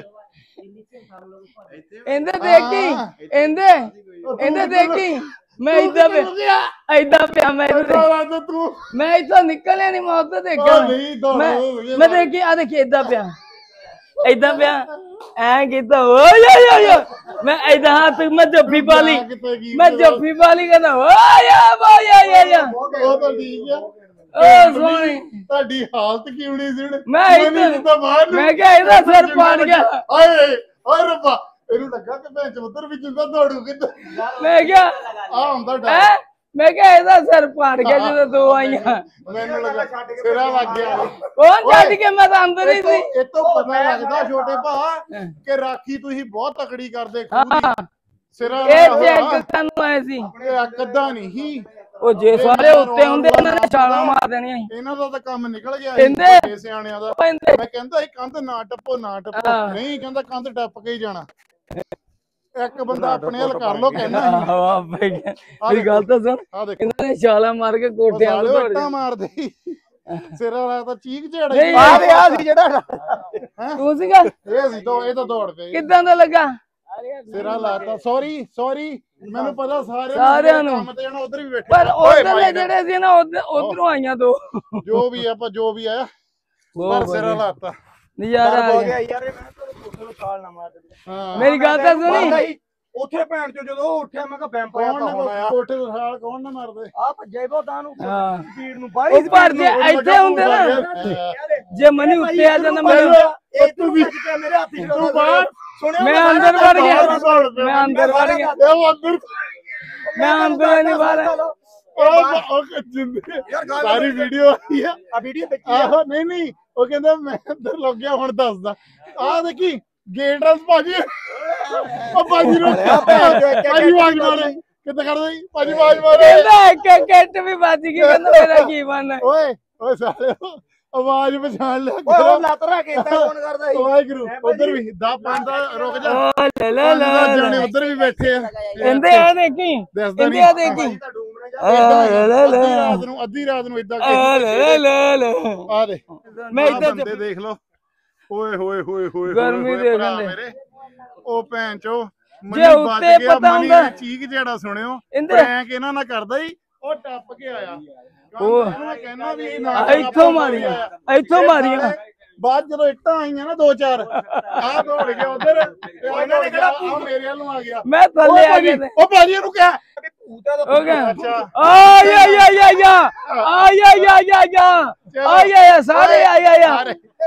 ਇਹਦੇ ਦੇਖੀ ਮੈਂ ਇਦਾਂ ਪਿਆ ਮੈਂ ਇੱਥੋਂ ਨਿਕਲਿਆ ਨਹੀਂ ਮੈਂ ਉੱਥੇ ਦੇਖਿਆ ਮੈਂ ਦੇਖੀ ਆ ਦੇਖੀ ਏਦਾਂ ਪਿਆ ਐ ਕੀਤਾ ਓਏ ਮੈਂ ਏਦਾਂ ਹੱਥ ਮੈਂ ਜੱਫੀ ਪਾ ਲਈ ਕਹਿੰਦਾ ਓਏ ਉਹ ਤਾਂ ਠੀਕ ਆ ਓ ਸੋਹਣੀ ਤੁਹਾਡੀ ਹਾਲਤ ਕਿਉਂ ਨਹੀਂ ਸੀ ਮੈਂ ਕਿਹਾ ਇਹਦਾ ਸਿਰ ਪਾੜ ਗਿਆ ਓਏ ਰੱਬਾ ਇਹਨੂੰ ਲੱਗਾ ਕਿ ਭੈਣ ਚੋਦਰ ਵੀ ਜਿੰਦਾ ਦੌੜੂ ਕਿੱਦਾਂ ਮੈਂ ਕਿਹਾ ਆ ਹੁੰਦਾ ਡਰ ਮੈਂ ਕਿਹਾ ਇਹਦਾ ਸਿਰ ਪਾੜ ਗਿਆ ਜਦੋਂ ਦੋ ਆਈਆਂ ਮੈਨੂੰ ਲੱਗਾ ਸਿਰਾ ਲੱਗ ਗਿਆ ਉਹ ਛੱਡ ਕੇ ਮੈਂ ਤਾਂ ਅੰਦਰ ਹੀ ਸੀ ਇਹ ਤੋਂ ਪਤਾ ਲੱਗਦਾ ਛੋਟੇ ਭਾ ਕਿ ਰਾਖੀ ਤੁਸੀਂ ਬਹੁਤ ਤਕੜੀ ਕਰਦੇ ਖੂਹ ਸਿਰਾ ਇਹ ਚੈੱਕ ਕਰਨ ਆਏ ਸੀ ਕੱਦਾ ਨਹੀਂ ਉਹ ਜੇ ਸਾਰੇ ਉੱਤੇ ਹੁੰਦੇ ਇਹਨਾਂ ਨੇ ਛਾਲਾਂ ਮਾਰ ਦੇਣੀਆਂ ਸੀ ਇਹਨਾਂ ਦਾ ਤਾਂ ਕੰਮ ਨਿਕਲ ਗਿਆ ਇਹਦੇ ਸਿਆਣਿਆਂ ਦਾ ਮੈਂ ਕਹਿੰਦਾ ਇਹ ਕੰਧ ਨਾ ਟੱਪੋ ਨਹੀਂ ਕਹਿੰਦਾ ਕੰਧ ਟੱਪ ਕੇ ਹੀ ਜਾਣਾ ਇੱਕ ਬੰਦਾ ਆਪਣੇ ਹੱਲ ਕਰ ਲੋ ਕਹਿੰਦਾ ਮੇਰੀ ਗੱਲ ਤਾਂ ਸੁਣ ਇਹਨਾਂ ਨੇ ਛਾਲਾਂ ਮਾਰ ਕੇ ਕੋਠਿਆਂ ਤੋਂ ਇੱਟਾਂ ਮਾਰਦੇ ਸਿਰਾ ਲਾ ਤਾਂ ਚੀਕ ਝੜ ਆ ਸੀ ਜਿਹੜਾ ਤੂੰ ਸੀਗਾ ਇਹ ਤਾਂ ਦੌੜ ਪਏ ਕਿੱਦਾਂ ਦਾ ਲੱਗਾ ਸਿਰਾ ਲਾਤਾ ਸੌਰੀ ਮੈਨੂੰ ਪਤਾ ਸਾਰਿਆਂ ਨੂੰ ਕੰਮ ਤੇ ਜਾਣਾ ਉਧਰ ਵੀ ਬੈਠੇ ਪਰ ਉਧਰਲੇ ਜਿਹੜੇ ਸੀ ਨਾ ਉਧਰੋਂ ਆਈਆਂ ਦੋ ਜੋ ਵੀ ਆਇਆ ਪਰ ਸਿਰਾ ਲਾਤਾ ਨਜ਼ਾਰਾ ਹੋ ਗਿਆ ਯਾਰ ਮੈਂ ਤੁਹਾਨੂੰ ਛਾਲ ਨਾ ਮਾਰ ਦੇ ਮੇਰੀ ਗੱਲ ਤਾਂ ਸੁਣੀ ਉੱਥੇ ਭੈਣ ਚੋ ਜਦੋਂ ਉੱਠਿਆ ਮੈਂ ਕਿਹਾ ਵੈਂਪਾਇਰ ਤਾਂ ਹੋਣਾ ਆ ਕੋਠੇ ਤੋਂ ਛਾਲ ਕੌਣ ਨਾ ਮਾਰਦੇ ਆ ਭੱਜੇ ਬਹੁਤਾਂ ਨੂੰ ਸਪੀਡ ਨੂੰ ਬਾਹਰ ਉੱਪਰ ਜੇ ਇੱਥੇ ਹੁੰਦੇ ਨਾ ਜੇ ਮਨੀ ਉੱਤੇ ਆ ਜਾਂਦਾ ਮੈਨੂੰ ਇਹ ਤੂੰ ਵੀ ਮੇਰੇ ਹੱਥ ਹੀ ਤੂੰ ਬਾਹਰ ਮੈਂ ਅੰਦਰ ਵੜ ਗਿਆ ਮੈਂ ਅੰਦਰ ਨਹੀਂ ਬਾਹਰ ਸਾਰੀ ਵੀਡੀਓ ਆਈ ਆ ਵੀਡੀਓ ਵਿੱਚ ਆਹੋ ਨਹੀਂ ਉਹ ਕਹਿੰਦਾ ਮੈਂ ਅੰਦਰ ਲੱਗ ਗਿਆ ਹੁਣ ਦੱਸਦਾ ਆਹ ਦੇਖੀ ਗੇਟ ਰਸ ਭਾਜੀ ਉਹ ਭਾਜੀ ਨੂੰ ਭਾਜੀ ਆਵਾਜ਼ ਮਾਰੇ ਕਿੱਦਾਂ ਕਰਦਾ ਜੀ ਭਾਜੀ ਆਵਾਜ਼ ਮਾਰੇ ਕਹਿੰਦਾ ਕਿੱਟ ਵੀ ਵੱਜ ਗਈ ਕਹਿੰਦਾ ਮੇਰਾ ਕੀ ਬਣਨਾ ਓਏ ਸਾਰੇ ਆਵਾਜ਼ ਪਛਾਣ ਲਿਆ ਉਹ ਲਾਤਰਾ ਕੀਤਾ ਫੋਨ ਕਰਦਾ ਸੀ ਵਾਹਿਗੁਰੂ ਉਧਰ ਵੀ ਦਾ ਪਾਂਦਾ ਰੁਕ ਜਾ ਲੈ ਜਾਣੇ ਉਧਰ ਵੀ ਬੈਠੇ ਆ ਕਹਿੰਦੇ ਆ ਦੇਖੀ ਕਹਿੰਦੇ ਆ ਦੇਖੀ ਅੱਧੀ ਰਾਤ ਨੂੰ ਇਦਾਂ ਲੈ ਆ ਦੇ ਮੈਂ ਇਦਾਂ ਬੰਦੇ ਦੇਖ ਲਓ ਓਏ ਗਰਮੀ ਦੇਖਣ ਦੇ ਉਹ ਭੈਣ ਚੋ ਜੇ ਉੱਤੇ ਪਤਾ ਹੁੰਦਾ ਚੀਕ ਜਿਹੜਾ ਸੁਣਿਓ ਪ੍ਰੈਂਕ ਇਹਨਾਂ ਨਾਲ ਕਰਦਾ ਹੀ ਉਹ ਟੱਪ ਕੇ ਆਇਆ ਉਹ ਕਹਿੰਦਾ ਵੀ ਇੱਥੋਂ ਮਾਰੀਆਂ ਬਾਅਦ ਜਦੋਂ ਇੱਟਾਂ ਆਈਆਂ ਨਾ ਦੋ ਚਾਰ ਆਹ ਦੌੜ ਗਿਆ ਉਧਰ ਇਹਨਾਂ ਨੇ ਕਿਹਾ ਆ ਮੇਰੇ ਵੱਲ ਨੂੰ ਆ ਗਿਆ ਮੈਂ ਥੱਲੇ ਆ ਗਿਆ ਉਹ ਭਾਜੀ ਨੂੰ ਕਿਹਾ हो गया आया या या या आया या या या आया या सारे आया या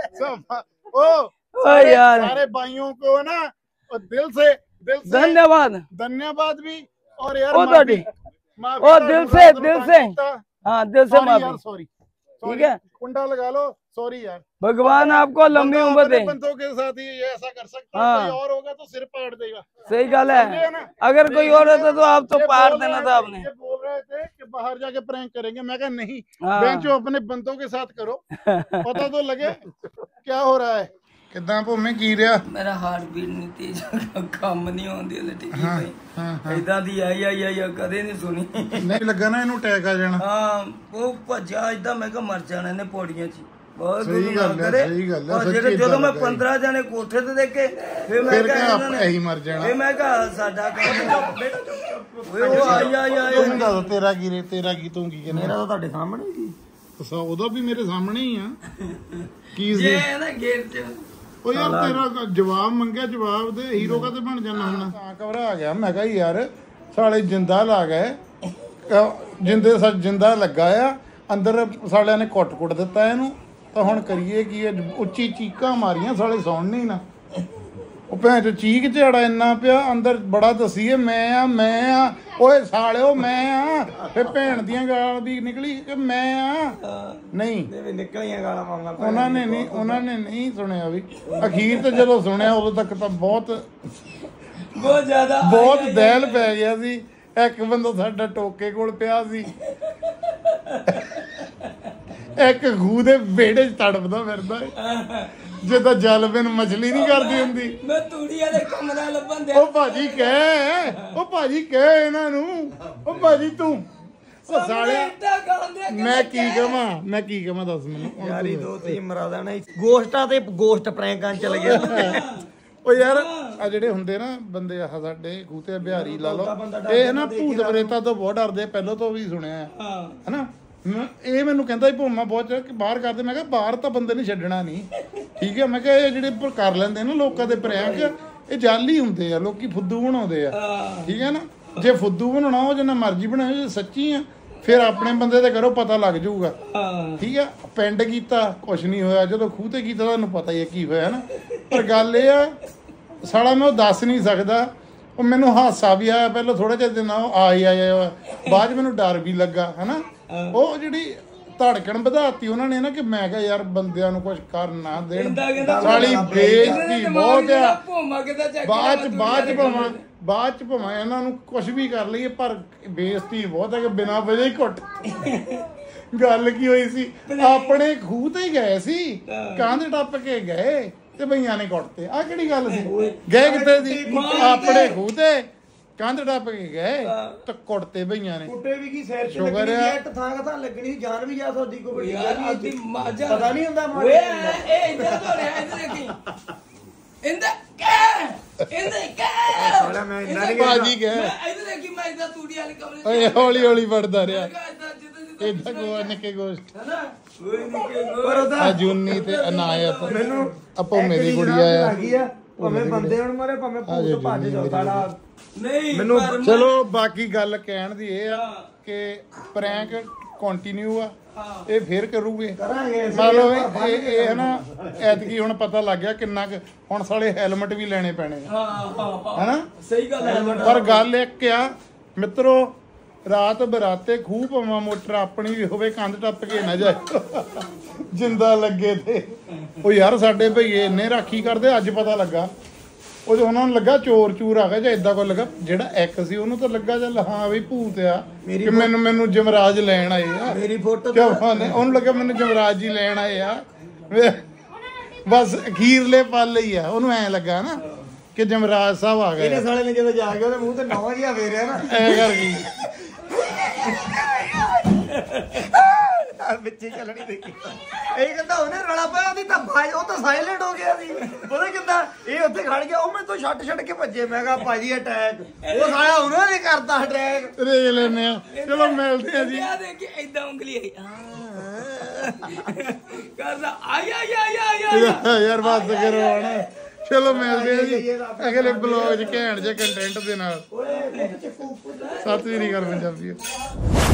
ओ यार सारे भाइयों को ना दिल से धन्यवाद धन्यवाद भी और यार ओ माफी ओ दिल से हाँ दिल से माफी सॉरी ठीक है कुंडा लगा लो सॉरी यार भगवान आपको लंबी उम्र दे बंदों के साथ ही ये ऐसा कर सकता है हाँ। कोई और होगा तो सिर पाड़ देगा सही गल है अगर कोई और होता तो आप तो पार देना था आपने ये बोल रहे थे कि बाहर जाके प्रैंक करेंगे मैं कहा नहीं हाँ। बेंचो अपने बंदों के साथ करो पता तो लगे क्या हो रहा है ਕਿੱਦਾਂ ਭੂਮੀ ਕੀ ਰਿਹਾ मेरा हार्ट बीट नहीं तेज ਕੰਮ ਨਹੀਂ ਆਉਂਦੀ ਹਲੇ ਠੀਕ ਹੈ ਇਦਾਂ ਦੀ ਆਈ ਕਦੇ ਨਹੀਂ ਸੁਣੀ ਨਹੀਂ ਲੱਗਾ ਨਾ ਇਹਨੂੰ ਅਟੈਕ ਆ ਜਾਣਾ ਹਾਂ ਉਹ ਭੱਜਿਆ ਇਦਾਂ ਮੈਂ ਕਿਹਾ ਮਰ ਜਾਣਾ ਇਹਨੇ ਪੌੜੀਆਂ 'ਚ ਬਹੁਤ ਸਹੀ ਗੱਲ ਹੈ ਸਹੀ ਗੱਲ ਹੈ ਜਿਹੜੇ ਜਦੋਂ ਮੈਂ 15 ਜਣੇ ਕੋਠੇ ਤੇ ਦੇਖੇ ਫਿਰ ਮੈਂ ਕਿਹਾ ਆਪ ਇਹੀ ਮਰ ਜਾਣਾ ਫਿਰ ਮੈਂ ਕਿਹਾ ਸਾਡਾ ਕੰਮ ਓਏ ਉਹ ਆਈ ਤੂੰ ਦੱਸ ਤੇਰਾ ਕੀ ਤੂੰ ਕੀ ਕਹਿੰਦਾ ਮੇਰਾ ਤਾਂ ਤੁਹਾਡੇ ਸਾਹਮਣੇ ਹੀ ਉਹਦਾ ਵੀ ਮੇਰੇ ਸਾਹਮਣੇ ਹੀ ਆ ਕੀ ਸੀ ਇਹ ਨਾ ਗੇਟ 'ਚ ਉਹ ਯਾਰ ਤੇਰਾ ਜਵਾਬ ਮੰਗਿਆ ਜਵਾਬ ਦੇ ਹੀਰੋ ਕਾ ਤੇ ਬਣ ਜਾਣਾ ਹੁਣ ਤਾਂ ਘਬਰਾ ਗਿਆ ਮੈਂ ਕਿਹਾ ਯਾਰ ਸਾਲੇ ਜਿੰਦਾ ਲਾ ਗਏ ਜਿੰਦਾ ਲੱਗਾ ਆ ਅੰਦਰ ਸਾਲਿਆਂ ਨੇ ਕੁੱਟ ਦਿੱਤਾ ਇਹਨੂੰ ਤਾਂ ਹੁਣ ਕਰੀਏ ਕੀ ਉੱਚੀ ਚੀਕਾਂ ਮਾਰੀਆਂ ਸਾਲੇ ਸੁਣ ਨਹੀਂ ਨਾ ਉਹ ਭੈਣ ਚ ਚੀਕ ਝਾੜਾ ਇੰਨਾ ਪਿਆ ਅੰਦਰ ਬੜਾ ਦਸੀਏ ਮੈਂ ਆ ਓਏ ਸਾਲਿਓ ਮੈਂ ਆ ਫੇ ਭੈਣ ਦੀਆਂ ਗਾਲਾਂ ਵੀ ਨਿਕਲੀ ਕਿ ਮੈਂ ਆ ਨਹੀਂ ਨਿਕਲੀਆਂ ਗਾਲਾਂ ਮਾਮਲਾ ਉਹਨਾਂ ਨੇ ਨਹੀਂ ਸੁਣਿਆ ਵੀ ਅਖੀਰ ਤੇ ਜਦੋਂ ਸੁਣਿਆ ਉਦੋਂ ਤੱਕ ਤਾਂ ਬਹੁਤ ਜ਼ਿਆਦਾ ਬਹੁਤ ਦਹਿਲ ਪੈ ਗਿਆ ਸੀ ਇੱਕ ਬੰਦਾ ਸਾਡਾ ਟੋਕੇ ਕੋਲ ਪਿਆ ਸੀ ਇੱਕ ਖੂਹ ਦੇ ਵਿਹੜੇ 'ਚ ਤੜਪਦਾ ਫਿਰਦਾ ਜਿੱਦਾਂ ਜਲ ਬਿਨ ਮਛਲੀ ਨਹੀਂ ਕਰਦੀ ਹੁੰਦੀ ਮੈਂ ਤੂੜੀ ਵਾਲੇ ਕਮਰਾ ਲੱਭਣ ਦੇ ਉਹ ਭਾਜੀ ਕਹਿ ਇਹਨਾਂ ਨੂੰ ਉਹ ਭਾਜੀ ਤੂੰ ਉਹ ਸਾਲਿਆ ਮੈਂ ਕੀ ਕਹਾਂ ਦੱਸ ਮੈਨੂੰ ਯਾਰੀ ਦੋ ਤੀ ਮਰਾ ਦੇਣਾ ਗੋਸ਼ਟਾਂ ਤੇ ਗੋਸ਼ਟ ਪ੍ਰੈਂਕਾਂ ਚ ਗਿਆ ਉਹ ਯਾਰ ਆ ਜਿਹੜੇ ਹੁੰਦੇ ਨਾ ਬੰਦੇ ਆਹ ਸਾਡੇ ਖੂਤੇ ਬਿਹਾਰੀ ਲਾ ਲਓ ਇਹ ਨਾ ਭੂਤ ਪ੍ਰੇਤਾਂ ਤੋਂ ਬਹੁਤ ਡਰਦੇ ਪਹਿਲਾਂ ਤੋਂ ਵੀ ਸੁਣਿਆ ਹਨਾ ਇਹ ਮੈਨੂੰ ਕਹਿੰਦਾ ਭੂਮਾ ਬਹੁਤ ਚਿਰ ਕਿ ਬਾਹਰ ਕਰਦੇ ਮੈਂ ਕਿਹਾ ਬਾਹਰ ਤਾਂ ਬੰਦੇ ਨੇ ਛੱਡਣਾ ਨਹੀਂ ਠੀਕ ਹੈ ਮੈਂ ਕਿਹਾ ਇਹ ਜਿਹੜੇ ਕਰ ਲੈਂਦੇ ਨਾ ਲੋਕਾਂ ਦੇ ਪ੍ਰੈਂਕ ਇਹ ਜਾਲੀ ਹੁੰਦੇ ਆ ਲੋਕੀ ਫੁੱਦੂ ਬਣਾਉਂਦੇ ਆ ਠੀਕ ਹੈ ਨਾ ਜੇ ਫੁੱਦੂ ਬਣਾਉਣਾ ਉਹ ਜਿੰਨਾ ਮਰਜ਼ੀ ਬਣਾਓ ਜੇ ਸੱਚੀ ਆ ਫਿਰ ਆਪਣੇ ਬੰਦੇ ਤੇ ਕਰੋ ਪਤਾ ਲੱਗ ਜਾਊਗਾ ਠੀਕ ਆ ਪਿੰਡ ਕੀਤਾ ਕੁਛ ਨਹੀਂ ਹੋਇਆ ਜਦੋਂ ਖੂਹ ਤੇ ਕੀਤਾ ਤੁਹਾਨੂੰ ਪਤਾ ਹੀ ਹੈ ਕੀ ਹੋਇਆ ਨਾ ਪਰ ਗੱਲ ਇਹ ਆ ਸਾਲਾ ਮੈਂ ਉਹ ਦੱਸ ਨਹੀਂ ਸਕਦਾ ਉਹ ਮੈਨੂੰ ਹਾਸਾ ਵੀ ਆਇਆ ਪਹਿਲਾਂ ਥੋੜਾ ਜਿਹਾ ਦਿਨ ਆਇਆ ਬਾਅਦ ਮੈਨੂੰ ਡਰ ਵੀ ਲੱਗਾ ਹਨਾ ਉਹ ਜਿਹੜੀ ਧੜਕਣ ਵਧਾਤੀ ਉਹਨਾਂ ਨੇ ਨਾ ਕਿ ਮੈਂ ਕਿਹਾ ਯਾਰ ਬੰਦਿਆਂ ਨੂੰ ਕੁਝ ਕਰ ਨਾ ਦੇਣ ਸਾਲੀ ਬੇਇੱਜ਼ਤੀ ਬਹੁਤ ਆ ਬਾਅਦ ਚ ਭਾਵੇਂ ਇਹਨਾਂ ਨੂੰ ਕੁਝ ਵੀ ਕਰ ਲਈਏ ਪਰ ਬੇਇੱਜ਼ਤੀ ਬਹੁਤ ਹੈ ਕਿ ਬਿਨਾਂ ਵਜ੍ਹਾ ਹੀ ਘੁੱਟ ਗੱਲ ਕੀ ਹੋਈ ਸੀ ਆਪਣੇ ਖੂਹ ਤੇ ਹੀ ਗਏ ਸੀ ਕੰਧ ਟੱਪ ਕੇ ਗਏ ਤੇ ਬਈਆਂ ਨੇ ਕੁੱਟਤੇ ਆ ਕਿਹੜੀ ਗੱਲ ਸੀ ਗਏ ਕਿੱਥੇ ਸੀ ਆਪਣੇ ਖੂਹ ਤੇ ਕੰਧ ਟੱਪ ਕੇ ਗਏ ਤਾਂ ਕੁੱਟਤੇ ਬਈਆਂ ਨੇ ਕੁੱਟੇ ਵੀ ਕੀ ਸਿਰ ਚ ਲੱਗਣੀ ਸੀ ਥਾਂ ਲੱਗਣੀ ਸੀ ਜਾਨ ਵੀ ਜਾ ਸਕਦੀ ਕੋਈ ਵੱਡੀ ਗੱਲ ਨਹੀਂ ਪਤਾ ਨਹੀਂ ਹੁੰਦਾ ਮਾਰੇ ਇਹ ਇੱਧਰ ਤੋਂ ਰਿਹਾ ਇੱਧਰ ਕੀ ਇੰਦਾ ਸਾਲਾ ਮੈਂ ਇੰਨਾ ਨਹੀਂ ਭਾਜੀ ਗਏ ਇੱਧਰ ਦੇਖੀ ਮੈਂ ਇੱਧਰ ਤੂੜੀ ਵਾਲੀ ਕਮਰੇ ਓਏ ਹੌਲੀ ਹੌਲੀ ਵੜਦਾ ਰਿਹਾ ਇਦਾਂ ਕੋ ਨਿੱਕੇ ਗੋਸ਼ਟ ਪਰ ਉਹਦਾ ਆ ਜੁੰਨੀ ਤੇ ਅਨਾਇਤ ਮੈਨੂੰ ਆਪੋ ਮੇਰੀ ਗੁੜੀਆ ਆ ਭਾਵੇਂ ਬੰਦੇ ਹੁਣ ਮਾਰੇ ਭਾਵੇਂ ਭੂਤ ਭੱਜ ਜਾਓ ਸਾਲਾ ਨਹੀਂ ਮੈਨੂੰ ਚਲੋ ਬਾਕੀ ਗੱਲ ਕਹਿਣ ਦੀ ਇਹ ਆ ਕਿ ਪ੍ਰੈਂਕ ਕੰਟੀਨਿਊ ਆ ਇਹ ਫੇਰ ਕਰੂਗੇ ਮਤਲਬ ਇਹ ਨਾ ਐਤਕੀ ਹੁਣ ਪਤਾ ਲੱਗ ਗਿਆ ਕਿੰਨਾ ਹੁਣ ਸਾਲੇ ਹੈਲਮਟ ਵੀ ਲੈਣੇ ਪੈਣੇ ਹਨਾ ਸਹੀ ਗੱਲ ਹੈ ਪਰ ਗੱਲ ਇੱਕ ਆ ਮਿੱਤਰੋ ਰਾਤ ਬਰਾਤੇ ਖੂਹ ਪਵਾਂ ਮੋਟਰ ਆਪਣੀ ਵੀ ਹੋਵੇ ਕੰਧ ਟੱਪ ਕੇ ਨਾ ਜਾਏ ਜਿੰਦਾ ਲੱਗੇ ਤੇ ਉਹ ਯਾਰ ਸਾਡੇ ਭਈਏ ਇੰਨੇ ਰਾਖੀ ਕਰਦੇ ਅੱਜ ਪਤਾ ਲੱਗਾ ਉਹ ਉਹਨਾਂ ਨੂੰ ਲੱਗਾ ਚੋਰ ਆ ਗਿਆ ਜਾਂ ਏਦਾਂ ਕੋਈ ਲੱਗਾ ਜਿਹੜਾ ਇੱਕ ਸੀ ਉਹਨੂੰ ਤਾਂ ਲੱਗਾ ਚੱਲ ਹਾਂ ਵੀ ਭੂਤ ਆ ਕਿ ਮੈਨੂੰ ਜਮਰਾਜ ਲੈਣ ਆਏ ਆ ਮੇਰੀ ਫੋਟੋ ਉਹਨੂੰ ਲੱਗਾ ਮੈਨੂੰ ਜਮਰਾਜ ਜੀ ਲੈਣ ਆਏ ਆ ਬਸ ਅਖੀਰਲੇ ਪਲ ਹੀ ਆ ਉਹਨੂੰ ਐ ਲੱਗਾ ਨਾ ਕਿ ਜਮਰਾਜ ਸਾਹਿਬ ਆ ਗਏ ਇਹਨੇ ਸਾਲੇ ਨੇ ਜਦੋਂ ਜਾ ਕੇ ਉਹਦੇ ਮੂੰਹ ਤੇ ਨਵਾਂ ਜਿਹਾ ਫੇਰਿਆ ਨਾ ਐ ਕਰ ਗਈ ਵਿੱਚੇ ਚੱਲਣੀ ਦੇਖੀ ਇਹ ਕਹਿੰਦਾ ਉਹਨੇ ਰਲਾ ਪਾਇਆ ਉਹਦੀ ਤਾਂ ਭਾਈ ਉਹ ਤਾਂ ਸਾਇਲੈਂਟ ਹੋ ਗਿਆ ਸੀ ਪਤਾ ਕਿੱਦਾਂ ਇਹ ਉੱਥੇ ਖੜ ਗਿਆ ਉਹ ਮੈਨੂੰ ਛੱਡ ਕੇ ਭੱਜੇ ਮੈਂ ਕਿਹਾ ਭਾਜੀ ਅਟੈਕ ਉਹ ਸਾਲਾ ਉਹਨਾਂ ਨੇ ਕਰਤਾ ਅਟੈਕ ਰੇਗ ਲੈਨੇ ਆ ਚਲੋ ਮਿਲਦੇ ਆ ਜੀ ਆ ਦੇਖ ਕੇ ਇਦਾਂ ਉਂਗਲੀ ਆਈ ਕਰਦਾ ਆਇਆ ਯਾਰ ਬਸ ਕਰੋ ਹਣ ਚਲੋ ਮਿਲਦੇ ਆ ਜੀ ਅਗਲੇ ਬਲੌਗ 'ਚ ਘੈਂਟ ਜਿਹੇ ਕੰਟੈਂਟ ਦੇ ਨਾਲ ਸਤਿ ਸ੍ਰੀ ਅਕਾਲ ਪੰਜਾਬੀਓ।